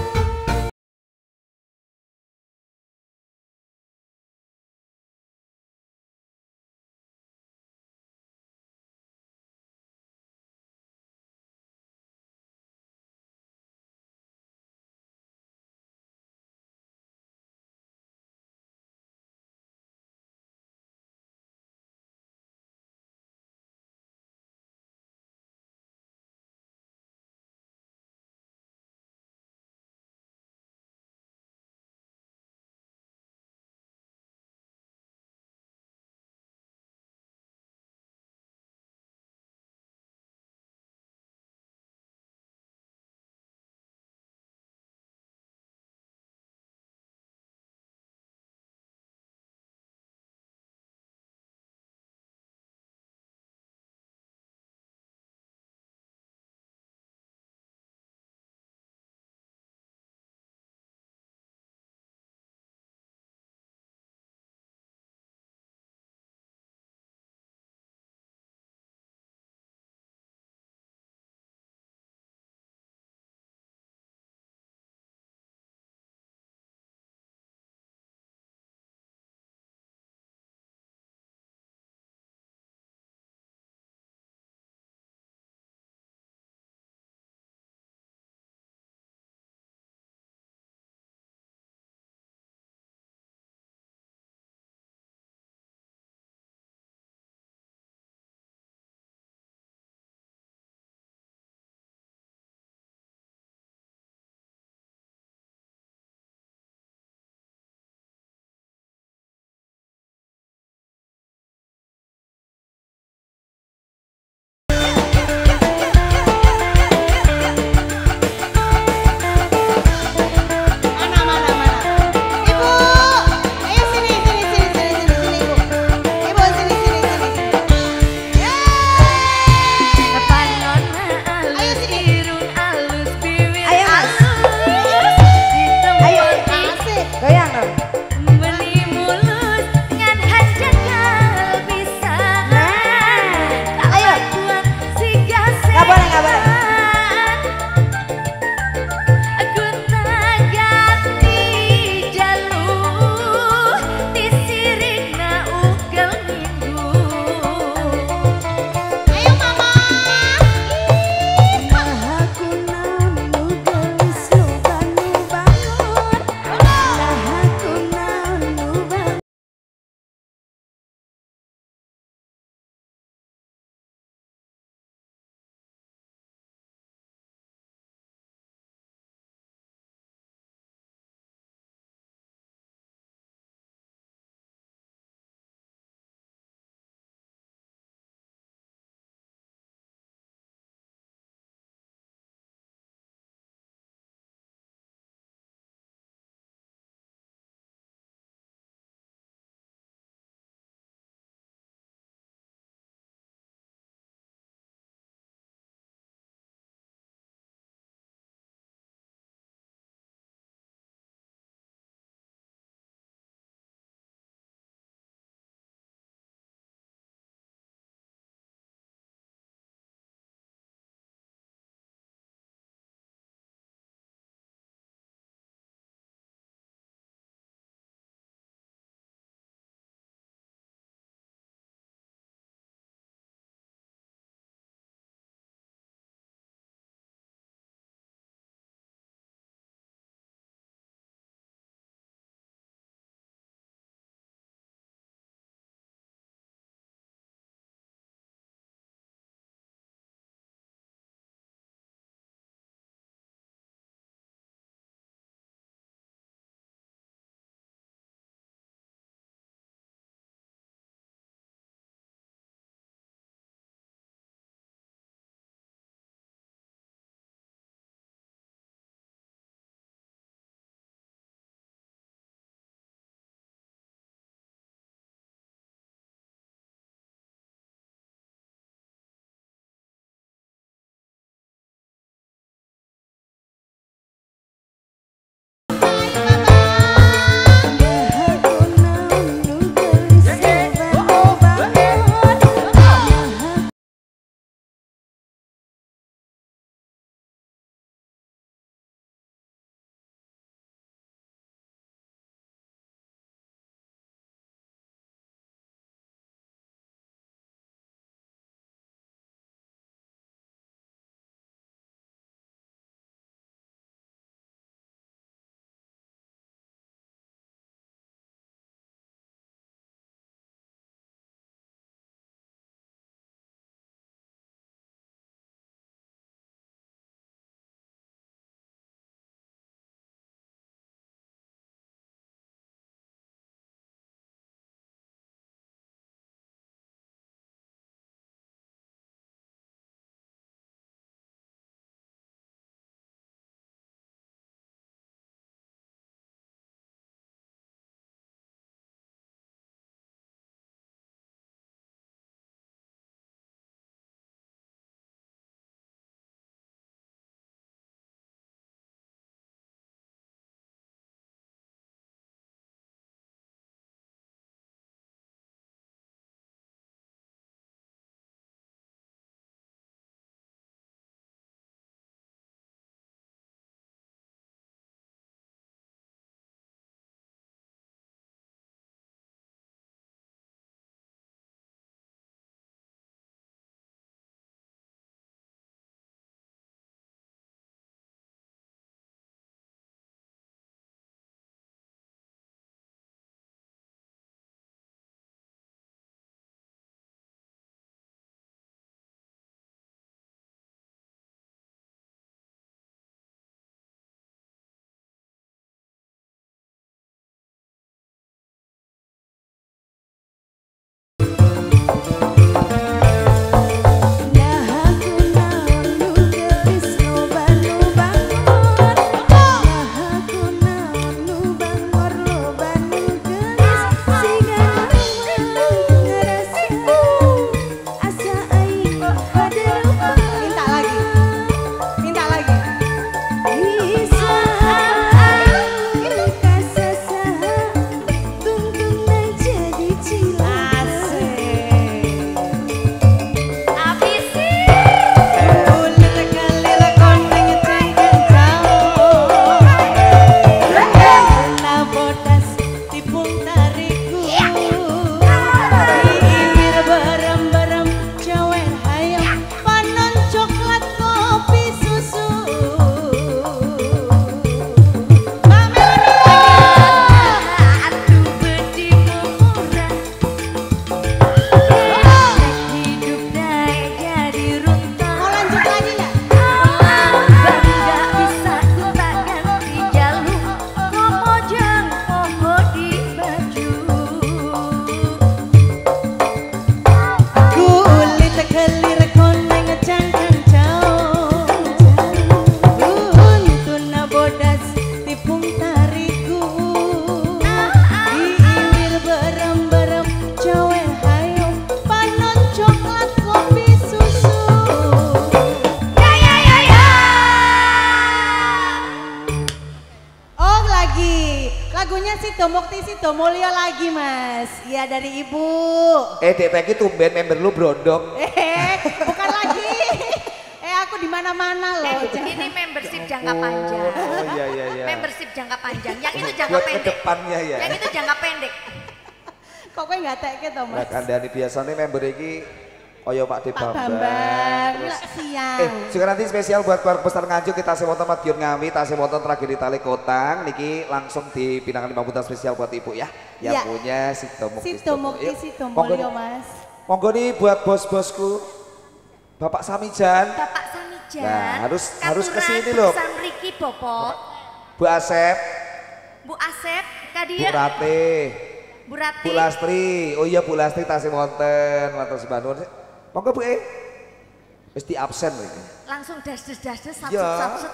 Mukti Sidomulyo lagi mas. Iya dari ibu. Eh Dek Teki tumben member lu brondong. Eh bukan lagi. Eh aku di mana-mana loh. Eh, ini membership jangka panjang. Oh iya iya iya. Membership jangka panjang. Yang itu jangka Buat pendek. kedepannya ya. Yang itu jangka pendek. Kok kowe nggak teke to Nah mas? kandani biasanya member iki kaya Pak De Pak Bambang. Bambang. Terus Lah, siang. eh sekarang nanti spesial buat keluarga besar Nganjuk kita sewonten Madiun Ngawi, tasih wonten tragedi Tali Kotang niki langsung dipinangan pambutan spesial buat Ibu ya. Yang Ya. punya Sidomukti Sidomukti Yuk, Sidomulyo mas. Monggo nih buat bos-bosku. Bapak Samijan. Bapak Samijan. Nah, harus- harus Katuran kesini loh. Pesan Riki Bopo. Bu Asep, Bu Asep, Bu Kadia, Rate, Bu Rati. Bu Lastri. Oh iya Bu Lastri tasih wonten, matur sembah. Monggo Bu E. Mesti absen ini. Langsung das-das das-das Ya. sapsut-sapsut.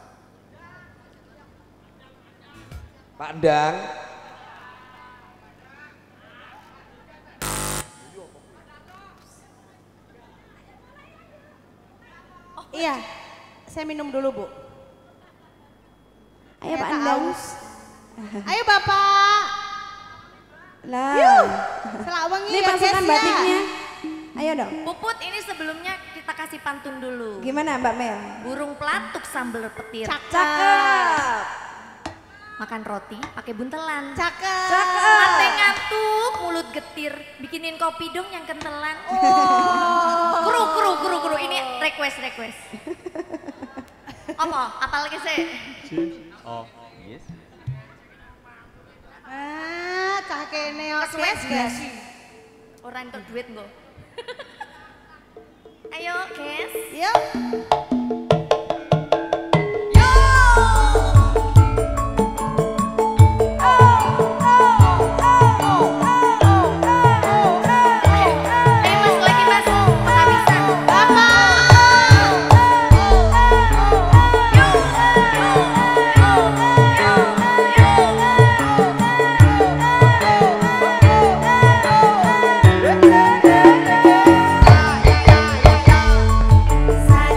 Pak Endang. Iya. Saya minum dulu bu. Ayo Pak Ternyata Endang. aus. Ayo bapak. Lah. Selawangi Ini ya pasukan guys ya. batiknya. Ayo dong. Puput ini sebelumnya kita kasih pantun dulu. Gimana Mbak Mel? Burung pelatuk sambal petir. Cakep. Cakep. Makan roti pakai buntelan. Cakep. Mate ngantuk, mulut getir, bikinin kopi dong yang kentelan. Oh. Kru kru kru kru ini request request. Apa? Apa lagi sih? Oh, yes. Ah, cah kene Kesuwen guys guys. Orang untuk duit nggo. Ayo, guys. Yuk. Ayo mas, lagi mas, penghabisan. Saja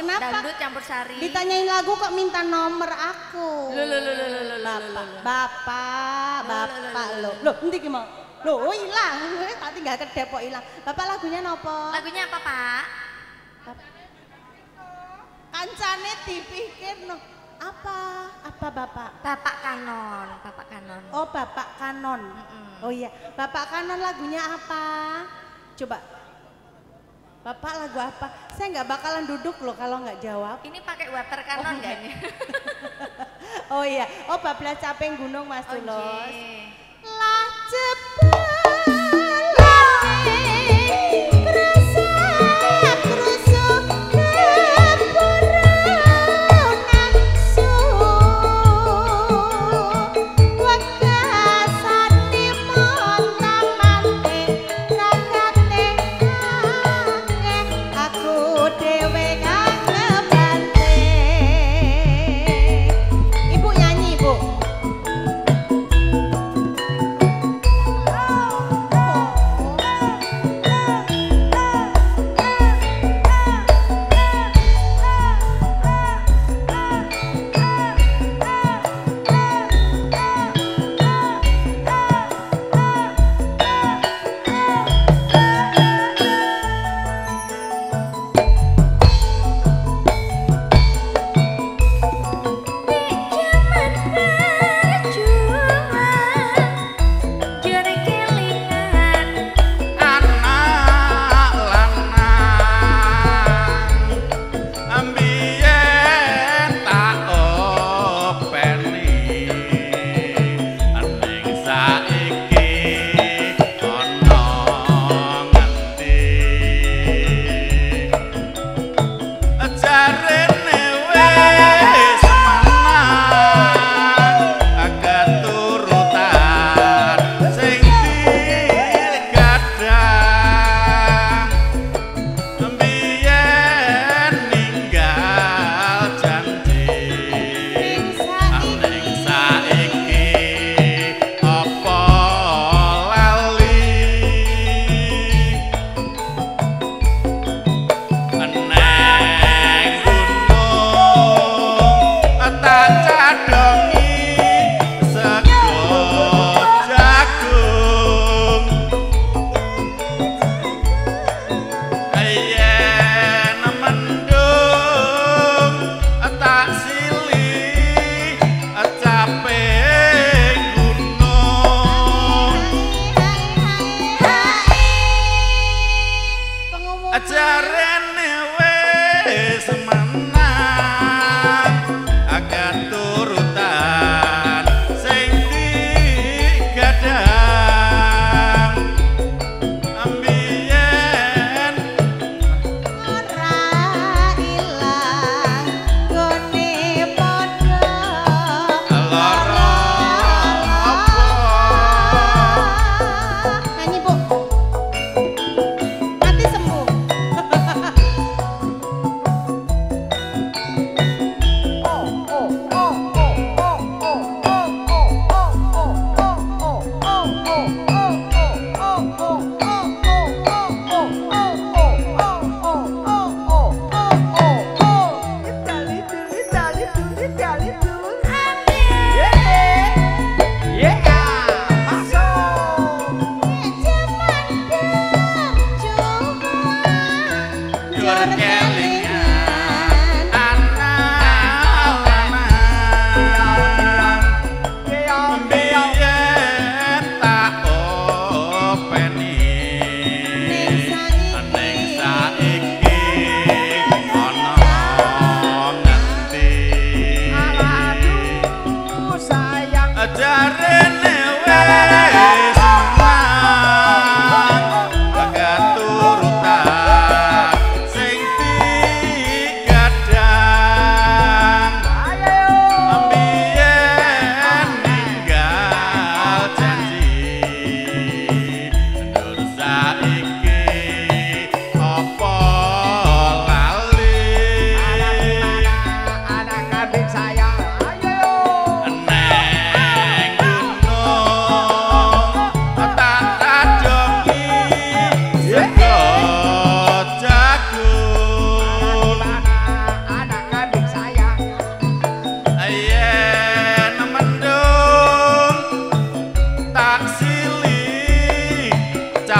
kenapa? Dangdut campur sari. Ditanyain lagu kok minta nomor aku. Loh, loh, loh, loh, loh, loh, Bapak, loh, loh. bapak, bapak lo. Loh, nanti gimana? Loh, oh hilang. Tak tinggal kedep kok hilang. Bapak lagunya nopo? Lagunya apa, Pak? Kancane dipikir no. Apa? Apa bapak? Bapak Kanon, Bapak Kanon. Oh, Bapak Kanon. Mm-mm. Oh iya, Bapak Kanon lagunya apa? Coba. Bapak lagu apa? Saya nggak bakalan duduk loh kalau nggak jawab. Ini pakai water Kanon nggak ini? Oh iya, oh bablas caping gunung Mas Oh, Tulos. jee. Lah jebelane kresek krusuk kepura nangsu wekasane montamate rakate akeh aku dhewe kang ngebante. Ibu nyanyi, Bu.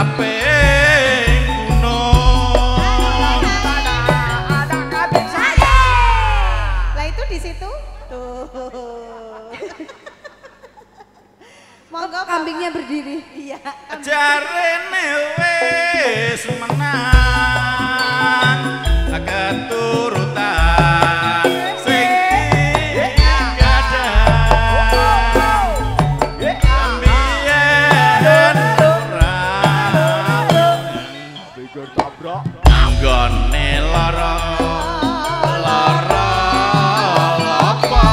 kaping gunung. Ada kambing saya. Lah itu di situ. Tuh. Monggo Kambingnya berdiri. Iya. Jarene wis menang keturutan sing digadang ambiyen ora bigur tabrak anggone lara lara apa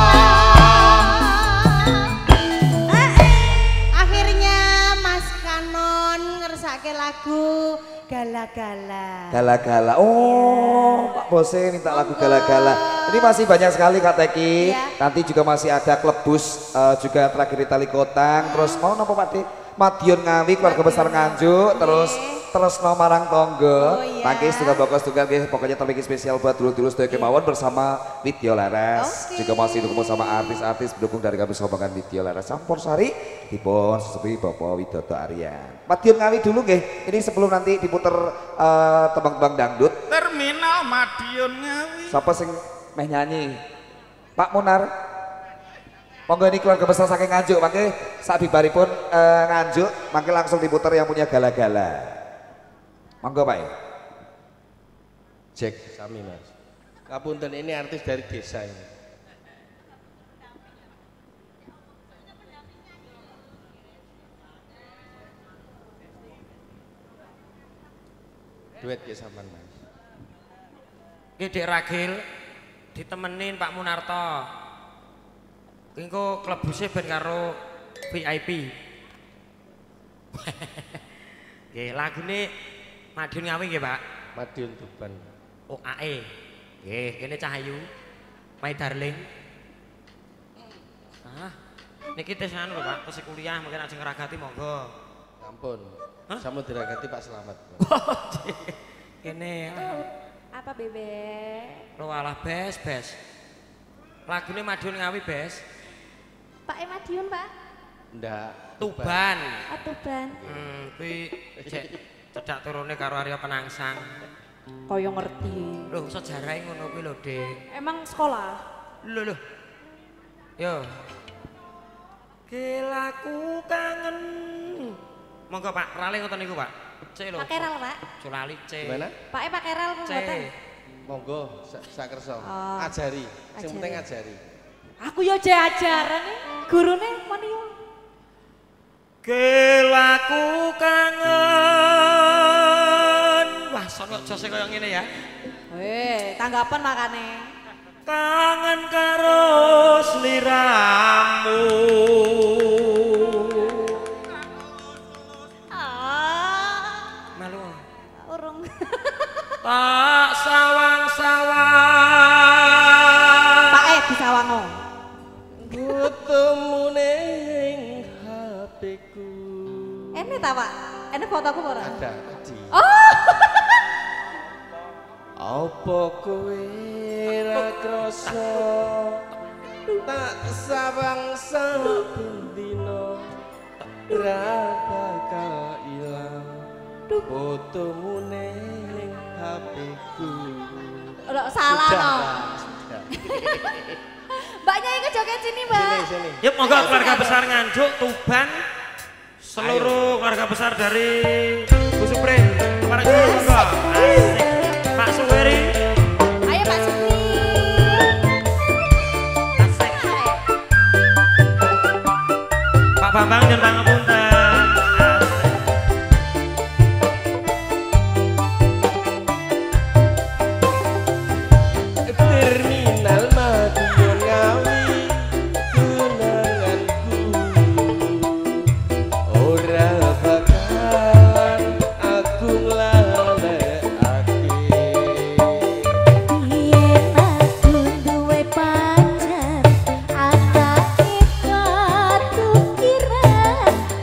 Akhirnya Mas Kanon ngersake lagu Gala-gala. Gala-gala. Oh, Pak Bose minta lagu gala-gala. Ini masih banyak sekali Kak Teki. Iya. Nanti juga masih ada klebus uh, juga terakhir di Tali Kotang. Terus mau nopo Pak Dik? Madiun Ngawi keluarga besar Nganjuk. Terus terus no Marang Tonggo. Oh, iya. Tangkis tunggal bokos tunggal guys. Pokoknya terbikin spesial buat dulu-dulu sedaya kemauan bersama Widya Laras. Oke. Juga masih dukung sama artis-artis pendukung dari kami Sobangan Widya Laras Campur Sari. Dipun sesepi Bapak Widodo Aryan. Madiun Ngawi dulu nggih. Ini sebelum nanti diputer uh, tembang-tembang dangdut. Terminal Madiun Ngawi. Siapa sing meh nyanyi? Pak Munar. Monggo ini keluarga besar saking Nganjuk, mangke sabibaripun uh, Nganjuk, mangke langsung diputer yang punya gala-gala. Monggo Pak. Jack sami Mas. Ngapunten ini artis dari desa ini. Duet ya sampean Mas. Ki Dik Ragil ditemenin Pak Munarto. Ki engko klebuse ben karo V I P. Nggih, lagune Madiun Ngawi nggih, Pak. Madiun Tuban. O A E. Nggih, kene Cahayu. My darling. Ah, niki tes anu lho, Pak, tes kuliah mungkin ajeng ngragati monggo. Ampun. Sama diragati Pak Selamat. Kene Apa bebek? lo alah bes bes. Lagune Madiun Ngawi bes. Pak E Madiun, Pak. Ndak. Tuban. Oh, Tuban. Hmm, kuwi cek cedak turune karo Arya Penangsang. Koyo ngerti. Loh, sejarahe ngono kuwi lho, Dik. Emang sekolah? Lho lho. Yo. Gelaku kangen. Monggo Pak, rale ngoten niku, Pak. C lho. Pakai rel, Pak. Sulali C. Gimana? Pak E pakai rel C. mboten? Monggo sakersa. Oh. Ajari. Sing Ajari. penting ajari. Aku yo aja ajaran nih. Gurune mana yo? Gelaku kangen. Wah, sono jose kaya ngene ya. Weh, tanggapan makane. Kangen karo sliramu. Ah, Malu. urung. Tak sawang-sawang. Pak E disawango. Ketemu ning H P ku. Ene ta, Pak? Ene fotoku ora? Ada tadi. Oh. Apa kowe ra krasa tak sawang saben dina ra bakal ilang fotomu ning H P ku. Ora salah Sudah, no. Mbak, sudah. Mbaknya yang joget sini, Mbak. Sini sini. Yuk monggo keluarga besar Nganjuk, Tuban, seluruh keluarga besar dari Bu Supri, para monggo. Asik. Pak Suweri, Ayo Pak Supri. asik. Pak Bambang dan Pak Ngapunten. Terminal Madiun Ngawi tunanganku ora bakalan aku nglalekake. Yen aku duwe pacar, atake katukiran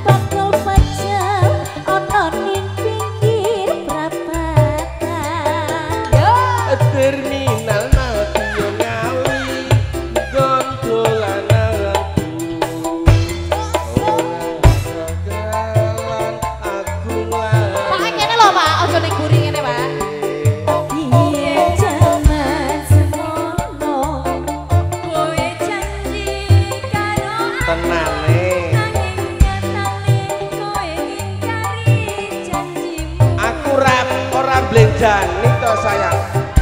Jani to sayang.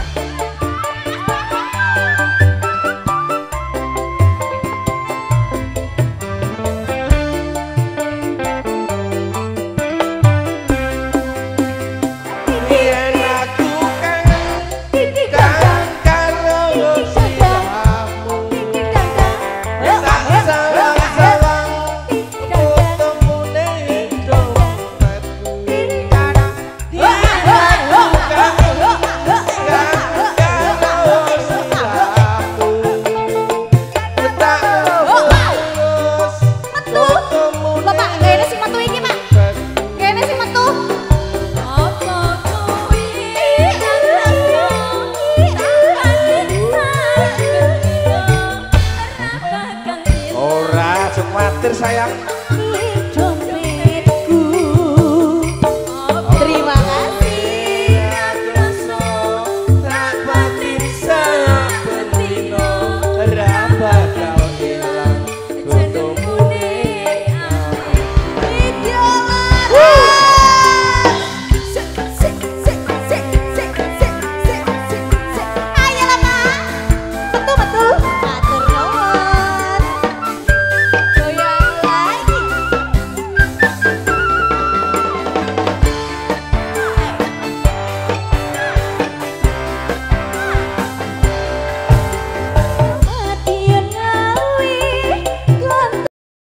Khawatir sayang. Dompetku. Terima kasih. Tak batin sapetino ra bakal ilang tutumune. Ayolah Pak. Betul betul. Atur nuwun. Goyang lagi. Matian ngawi ganteng.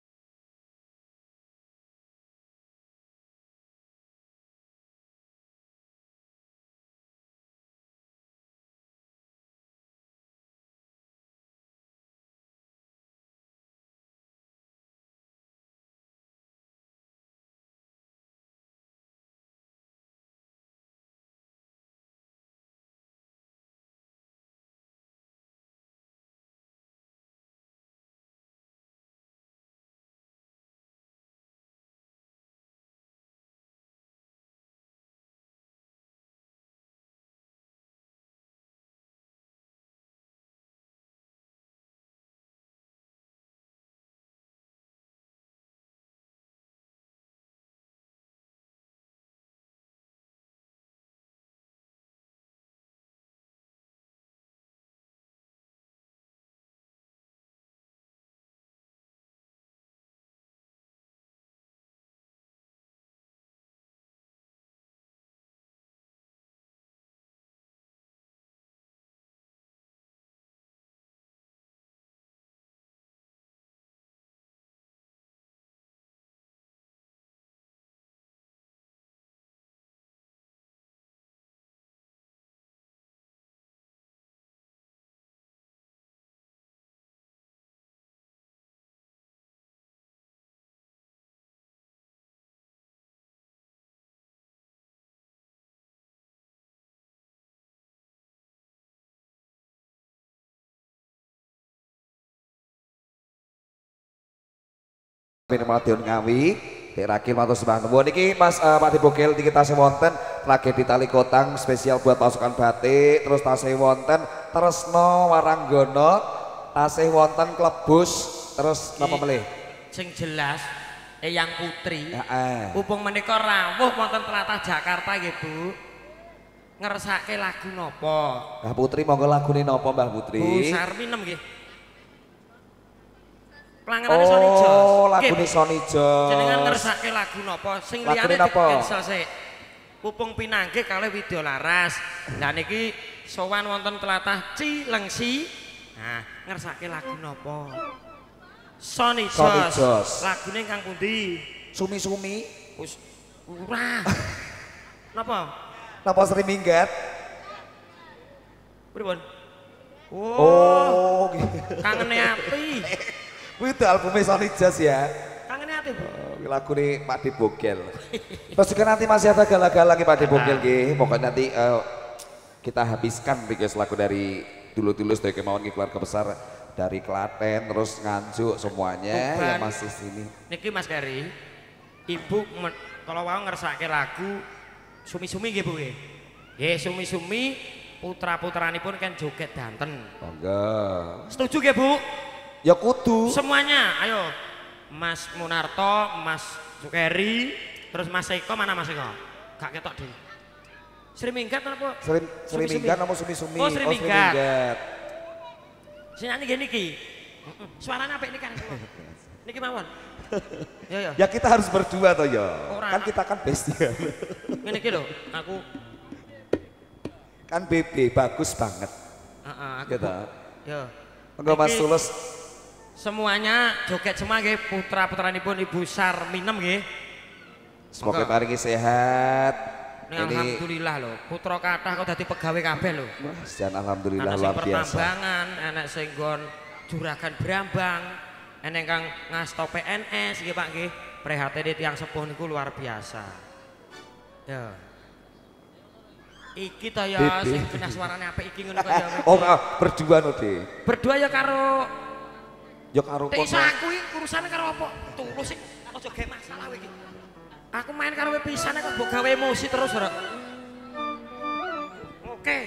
Madiun Ngawi, Rakil matur sembah nuwun niki Mas uh, Pak Dibukil niki tasih wonten tragedi Tali Kotang spesial buat pasukan batik, terus tasih wonten Tresno Waranggono, tasih wonten Klebus, terus napa melih? Sing jelas Eyang Putri. Heeh. Pupung menika rawuh wonten tlatah Jakarta nggih, Bu. Ngersake lagu napa? Mbah Putri monggo lagune napa Mbah Putri? Bu Sarminem nggih. Pelanggaran Sony Jos. Oh, lagune Sony Jos. Jenengan ngersake lagu napa? Sing Lagune liyane napa? di-cancel sik. Pupung Pinanggih kalih Widya Laras. Lah niki sowan wonten tlatah Cilengsi. Nah, ngersake lagu napa? Sony Jos. Sony Jos. Lagune kang pundi? Sumi-sumi. Wis ora. Napa? Napa sering minggat? Pripun? Oh, Kangene ati. Kuwi itu albumnya Sony Jos ya. Kangene ati, Bu. Oh, lagu ini Pak Dibukil. Terus juga nanti masih ada gala-gala lagi Pak Dibukil nggih. Pokoknya nanti uh, kita habiskan bikin lagu dari dulu-dulu dari kemauan keluarga besar dari Klaten terus Nganjuk semuanya Bukan. yang masih sini. Niki Mas Gary, Ibu kalau mau ngersake lagu sumi-sumi nggih Bu nggih. Nggih sumi-sumi putra-putranipun kan joget danten. Monggo. Setuju nggih Bu? Ya kudu. Semuanya, ayo. Mas Munarto, Mas Sukeri, terus Mas Eko, mana Mas Eko? Gak ketok deh. Sri Minggat apa? Sri, Sri Sumi-sumi. Minggat nama Sumi-sumi. Oh, Sri Sri Minggat. Minggat. Sing nyanyi gini ki. Suaranya apa ini kan? Niki mawon. Ya ya. Ya kita harus berdua toh ya. Ora. Kan kita kan bestian. Ngene iki lho, aku Kan B B bagus banget. heeh aku. Gitu. Ya. Monggo Mas Iki Tulus. Semuanya joget semua nggih putra-putranipun Ibu Sarminem nggih. Semoga Monggo. paringi sehat. Nih, alhamdulillah lho, putra kathah kok dadi pegawai kabeh lho. Wah, dan alhamdulillah Ana sing luar biasa. pertambangan, enek sing nggon juragan Brambang, enek kang ngasto P N S nggih Pak nggih. Prihatin tiyang sepuh niku luar biasa. Ya. Iki ta ya Bebe. sing kena suarane apik iki ngono kaya. Oh, ah, berdua no deh. Berdua ya karo Yo karo Tek iso kono. aku iki urusane karo apa? Tulus sik aja gawe masalah kowe iki. Aku main karo kowe pisan kok mbok gawe emosi terus ora. Oke.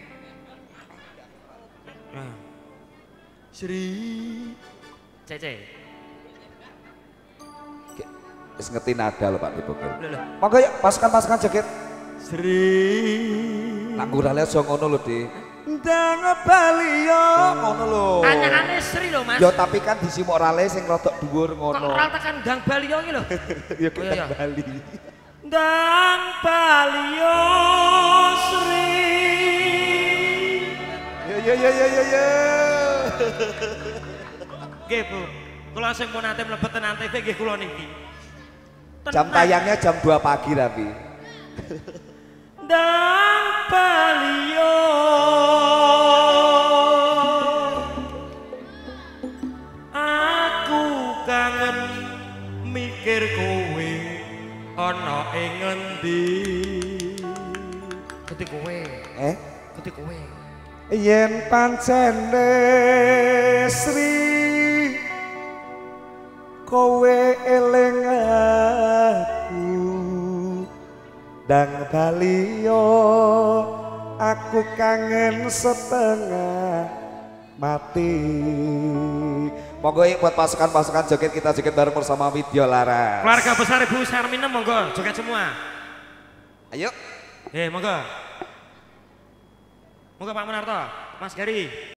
Nah. Sri Cece. Wis ngerti nada lho Pak Ibu. Lho lho. Monggo ya pasukan-pasukan jaket. Sri Nanggurane aja ngono lho, Dik. Ndang bali yo ngono lho. Anyane Sri lho Mas. Yo tapi kan disimuk rale sing rodok dhuwur Kok ngono. ora tekan Dang Balio iki lho. Ya Oh, iya, iya. kita Bali. Dang Balio Sri. Ya ya ya ya ya ya. Nggih Bu. Kula sing mun nate mlebet ten Antv nggih kula niki. Jam Tenang. tayangnya jam dua pagi tapi. Dang Balio aku kangen mikir kowe ana ing ngendi Gusti kowe Eh? Gusti kowe Yen pancene Sri kowe eling aku Dang Balio aku kangen setengah mati. Monggo yuk buat pasukan-pasukan joget kita joget bareng bersama Widya Laras. keluarga besar Ibu Sarminem monggo joget semua. Ayo. Eh monggo. Monggo Pak Munarto, Mas Gari.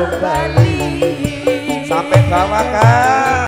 kembali sampai bawah kan.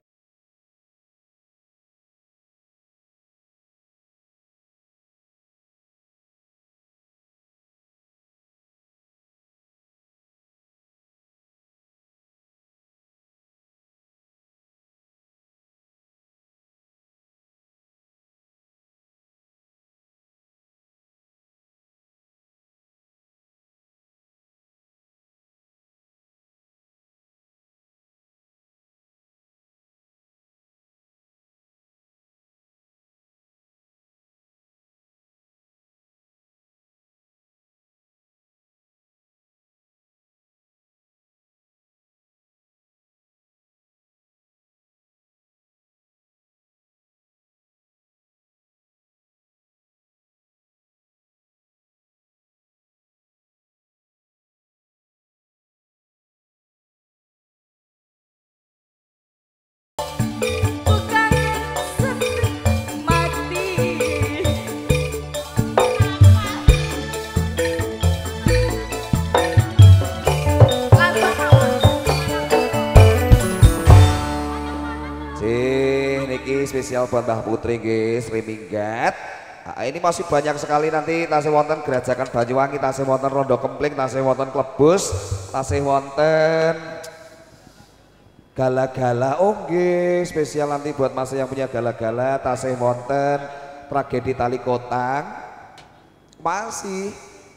Spesial buat Mbah Putri guys, Sri Minggat. Nah, ini masih banyak sekali nanti tasih wonten Gerajakan Banyuwangi, tasih wonten Rondo Kempling, tasih wonten Klebus, tasih wonten gala-gala. Oh nggih, spesial nanti buat Mas yang punya gala-gala, tasih wonten Tragedi Tali Kotang. Masih.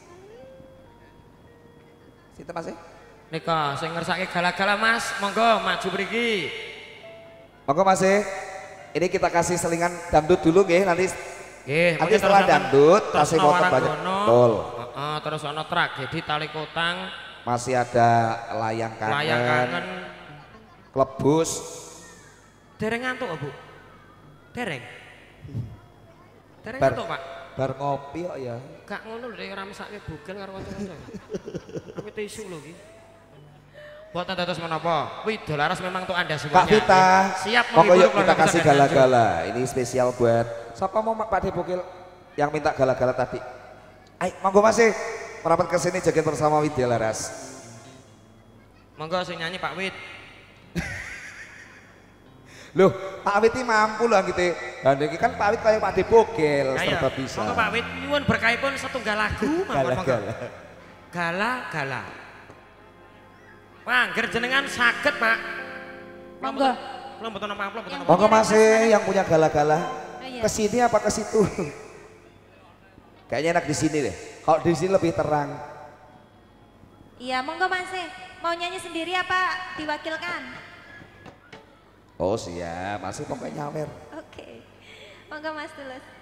Sinten Mas? Nika sing ngersake gala-gala Mas, monggo maju mriki. Monggo Mas. Ini kita kasih selingan dangdut dulu nggih, nanti nggih, nanti setelah dangdut kasih wonten banyak. Betul. Heeh, terus ana Tragedi Tali Kotang, masih ada Layang Kangen. Layang Kangen. Klebus. Dereng ngantuk, Bu? Dereng. Dereng bar, ngantuk, Pak? Bar ngopi kok ya. Gak ngono lho, ora mesake bugel karo kanca-kanca. Tapi tisu lho iki. Buatan dados menapa? Widya Laras memang untuk Anda semuanya. Kak Vita, siap monggo yuk menghibur kita keluarga kasih besar gala-gala. Ini spesial buat siapa mau Pak Debukil yang minta gala-gala tadi. Ayo, monggo Mas merapat ke sini joget bersama Widya Laras. Monggo sing nyanyi Pak Wid. Loh, Pak Wid ini mampu loh gitu. Lah niki kan Pak Wid kayak Pak Debukil serba bisa. Monggo Pak Wid nyuwun berkahipun setunggal lagu monggo monggo. Gala-gala. Wah, angger jenengan saged, Pak. Monggo. Kula mboten napa mboten napa. Monggo Mas yang punya gala-gala. Oh, iya. Ke sini apa ke situ? Kayaknya enak di sini deh. Kalau di sini lebih terang. Iya, monggo Mas. Mau nyanyi sendiri apa diwakilkan? Oh siap, masih pokoknya nyawer. Oke. Monggo Mas Tulus.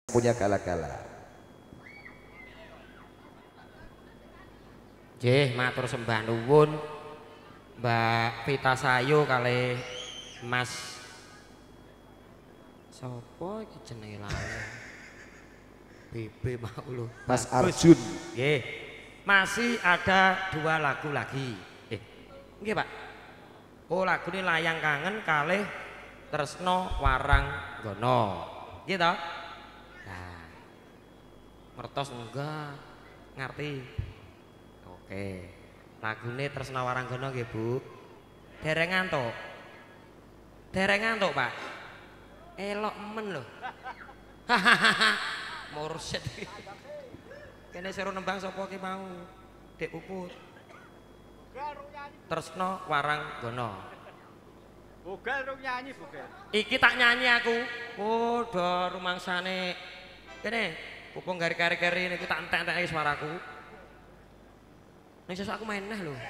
punya gala-gala. Nggih, matur sembah nuwun Mbak Vita Sayu kali Mas sapa iki jenenge lali? Bebe mau lho. Mas Bagus. Arjun. Nggih. Masih ada dua lagu lagi. Eh, nggih Pak. Oh, lagu ini Layang Kangen kalih Tresno Warang Gono. Nggih to? Nah. Mertos enggak ngerti. Oke. Lagune Tresno Warang Gono nggih, Bu. Dereng ngantuk. Dereng ngantuk, Pak. Elok men lho. Hahaha. Mursyid. Kene seru nembang sapa ki mau? Dek Puput. Tresno Warang Gono. Bugal rung nyanyi bugal. Iki tak nyanyi aku. Oh, do rumangsane. Kene, pupung gari-gari niku tak entek-enteki suaraku. Ning sesuk aku main neh lho.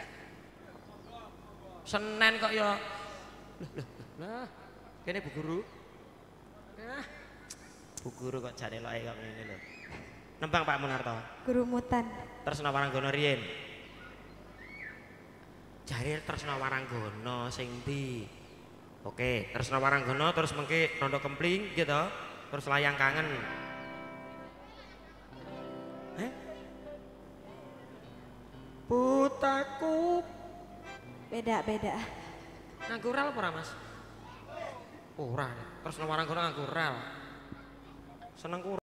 Senen kok ya. Loh, loh, lah. Kene Bu Guru. Nah. Bu Guru kok jane loke kok ngene lho. Nembang Pak Munarto. Gurumutan. Tresna Waranggono riyen. Jare Tresna Waranggono sing ndi? Oke, Tresna Waranggono terus mengke Rondo Kempling gitu. Terus Layang Kangen. Eh? Putaku Beda-beda. nganggo rel apa ora, Mas? Ora. Tresna Waranggono nganggo rel. Senengku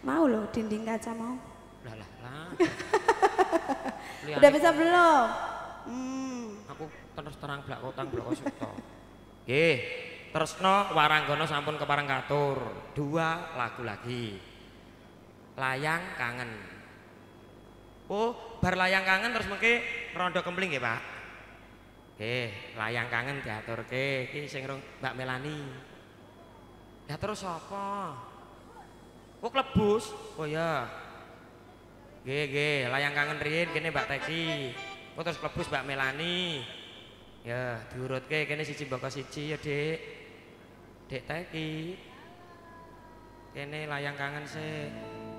Mau loh dinding kaca mau. Lah lah lah. Udah bisa belum? Hmm. Aku terus terang blak kotang blak suto. Nggih, tresno waranggono sampun kepareng katur. Dua lagu lagi. Layang kangen. Oh, bar layang kangen terus mengke rondo kempling nggih, Pak. Nggih, layang kangen diaturke iki sing rung Mbak Melani. Ya terus sapa? Oh, Klebus. Oh ya. Nggih, nggih, layang kangen riyin kene Mbak Teki. Oh terus Klebus Mbak Melani. Ya, diurutke kene siji mbaka siji ya, Dik. Dek Teki. Kene layang kangen sih.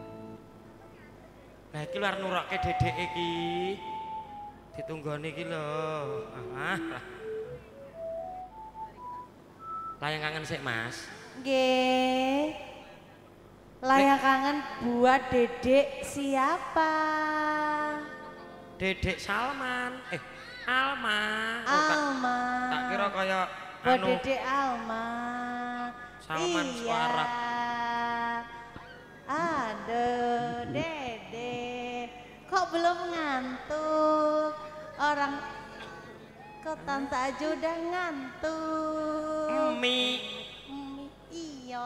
Nah iki luar nurokke dedek iki. Ditunggoni iki lho. Ah. Layang kangen sik, Mas. Nggih. Layang kangen buat dedek siapa? Dedek Salman. Eh, Alma. Oh, tak- Alma. Tak kira kaya Buat anu dedek Alma. Salman Iya. Suara. Aduh, Dede. Kok belum ngantuk? Orang kok tante aja udah ngantuk. Mi. Mi, iya.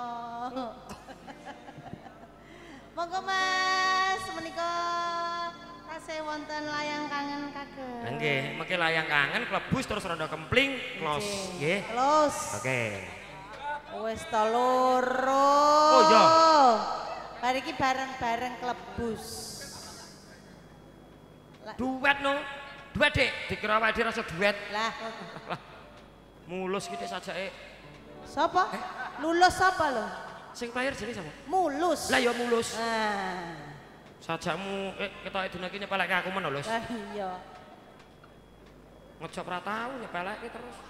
Monggo Mas, menika tasih wonten layang kangen kagem. Nggih, mengke layang kangen Klebus terus rondo kempling close nggih. Close. Oke. Wis ta loro. Oh, iya. Bar iki bareng-bareng Klebus. Lah, Duet no. Duet, Dik. Dikira awake dhewe rasa duet. lah. Mulus gitu sajake. Sapa? Lulus sapa lho? Sing player jenenge sapa? Mulus. Lah ya mulus. Nah. Sajakmu eh ketoke dina iki nyepeleke aku men lho. Lah iya. Ngejok ra tau nyepeleke terus.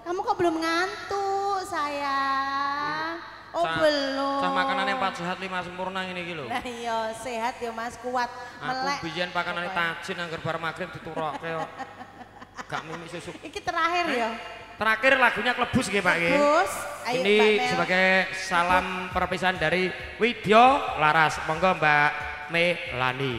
Kamu kok belum ngantuk, sayang? Oh, Cah- belum. Cah makanan yang empat sehat lima sempurna ini gitu. Nah iya, sehat ya Mas, kuat. Melek. Aku biyen pakanane tajin anggar bar magrib diturokke kok. Gak mimi susu. Iki terakhir ya. Terakhir lagunya Klebus nggih Pak nggih. Klebus. Ayo, Ini Mbak Mel. sebagai salam perpisahan dari Widyo Laras. Monggo Mbak Melani.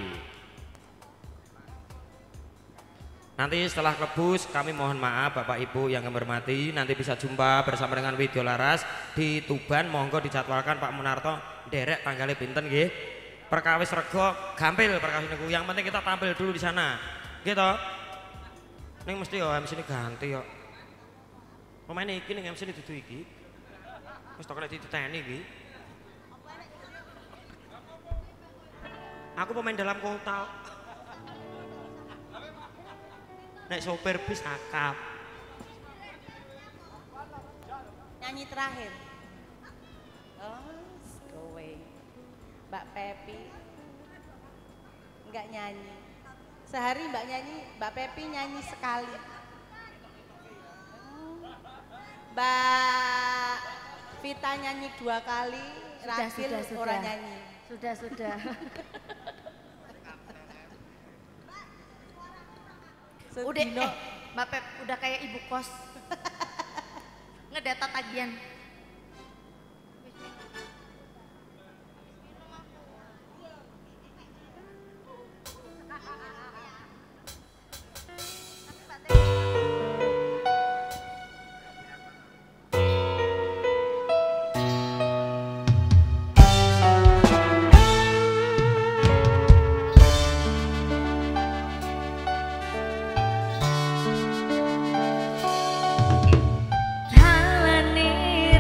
Nanti setelah Klebus kami mohon maaf Bapak Ibu yang kami hormati, nanti bisa jumpa bersama dengan Widyo Laras di Tuban. Monggo dijadwalkan Pak Munarto derek tanggalnya pinten nggih. Perkawis rego gampil perkawis niku. Yang penting kita tampil dulu di sana. Gitu. Ning mesti yo M C ini ganti yo. Pemain iki ning M C ini dudu iki. Wis tok nek diteni iki. Aku pemain dalam kota. Nek sopir bis akap. Nyanyi terakhir. Oh, kowe. Mbak Pepi. Enggak nyanyi. Sehari Mbak nyanyi, Mbak Pepi nyanyi sekali. Mbak Vita nyanyi dua kali, Sudah, Ragil sudah, sudah. orang nyanyi. Sudah, sudah. Udah, Sedino. eh, Mbak Pep, udah kayak ibu kos. Ngedata tagihan. Halane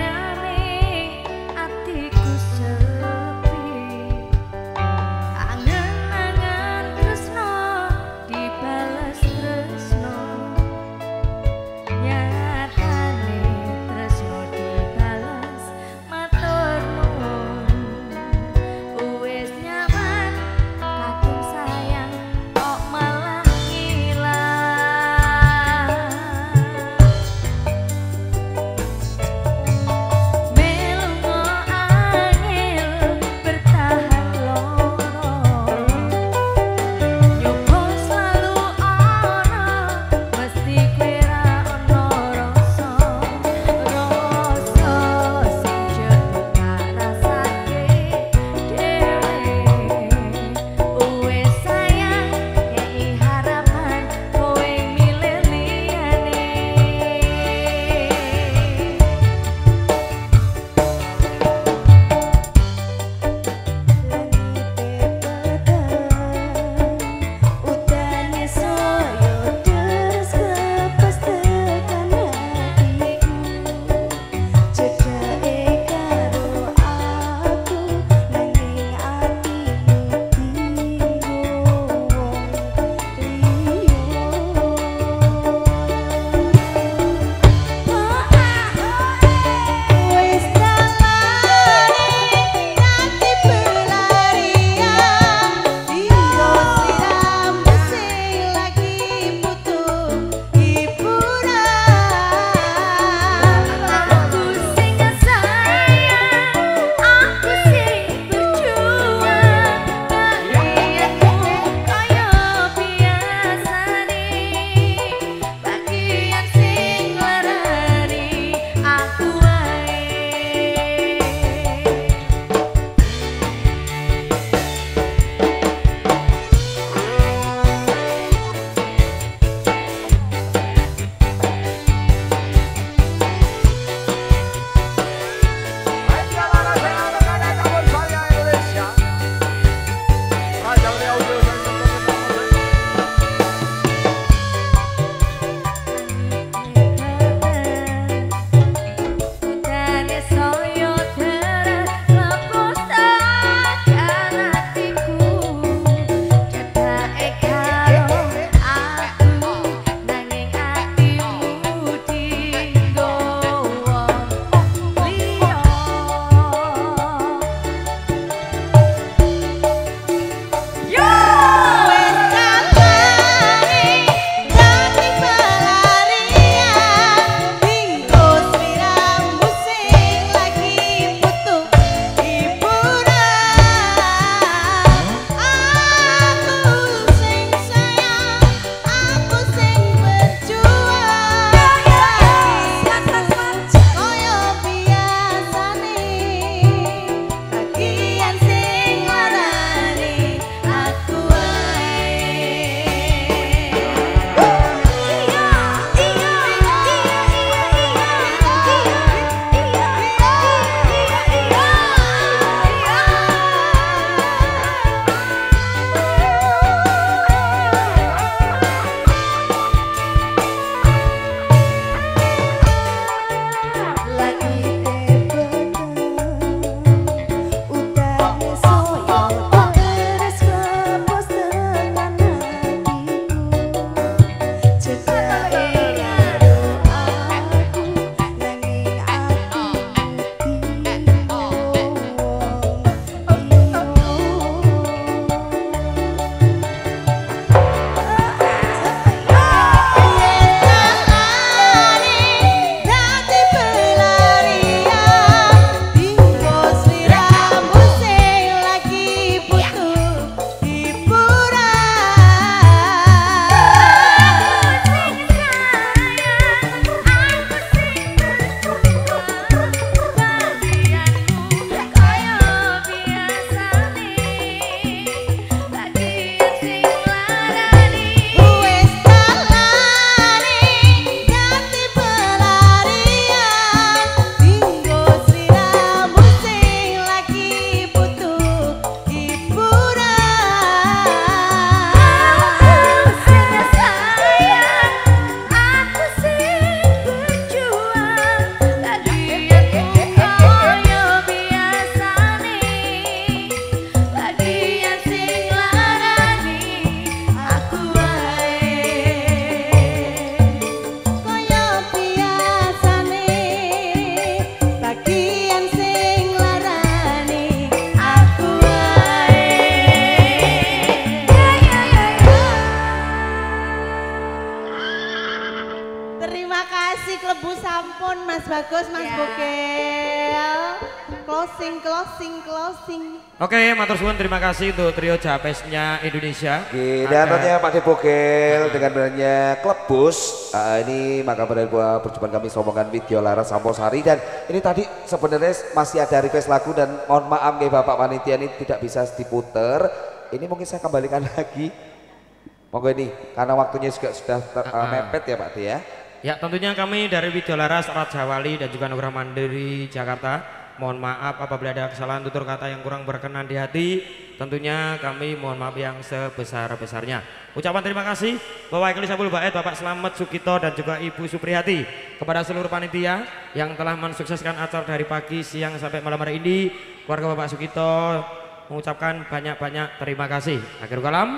Closing, closing, closing. Oke, matur suwun, terima kasih untuk trio Japesnya Indonesia. Oke, dan tentunya Pak Dipogel dengan brandnya Klebus. Uh, ini maka pada perjumpaan kami sombongan video Laras Samposari, dan ini tadi sebenarnya masih ada request lagu dan mohon maaf nih Bapak panitia ini tidak bisa diputer. Ini mungkin saya kembalikan lagi. Monggo ini karena waktunya juga sudah ter, uh, mepet ya Pak D ya. Ya, tentunya kami dari Video Laras Raja Wali dan juga Nugraha Mandiri Jakarta. Mohon maaf apabila ada kesalahan tutur kata yang kurang berkenan di hati. Tentunya kami mohon maaf yang sebesar-besarnya. Ucapan terima kasih Bapak Eklis Abdul Bait, Bapak Slamet Sukito dan juga Ibu Supriyati, kepada seluruh panitia yang telah mensukseskan acara dari pagi, siang sampai malam hari ini. Keluarga Bapak Sukito mengucapkan banyak-banyak terima kasih. Akhir kalam,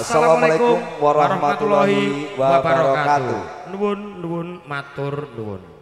wassalamualaikum warahmatullahi wabarakatuh. Nuwun nuwun matur nuwun.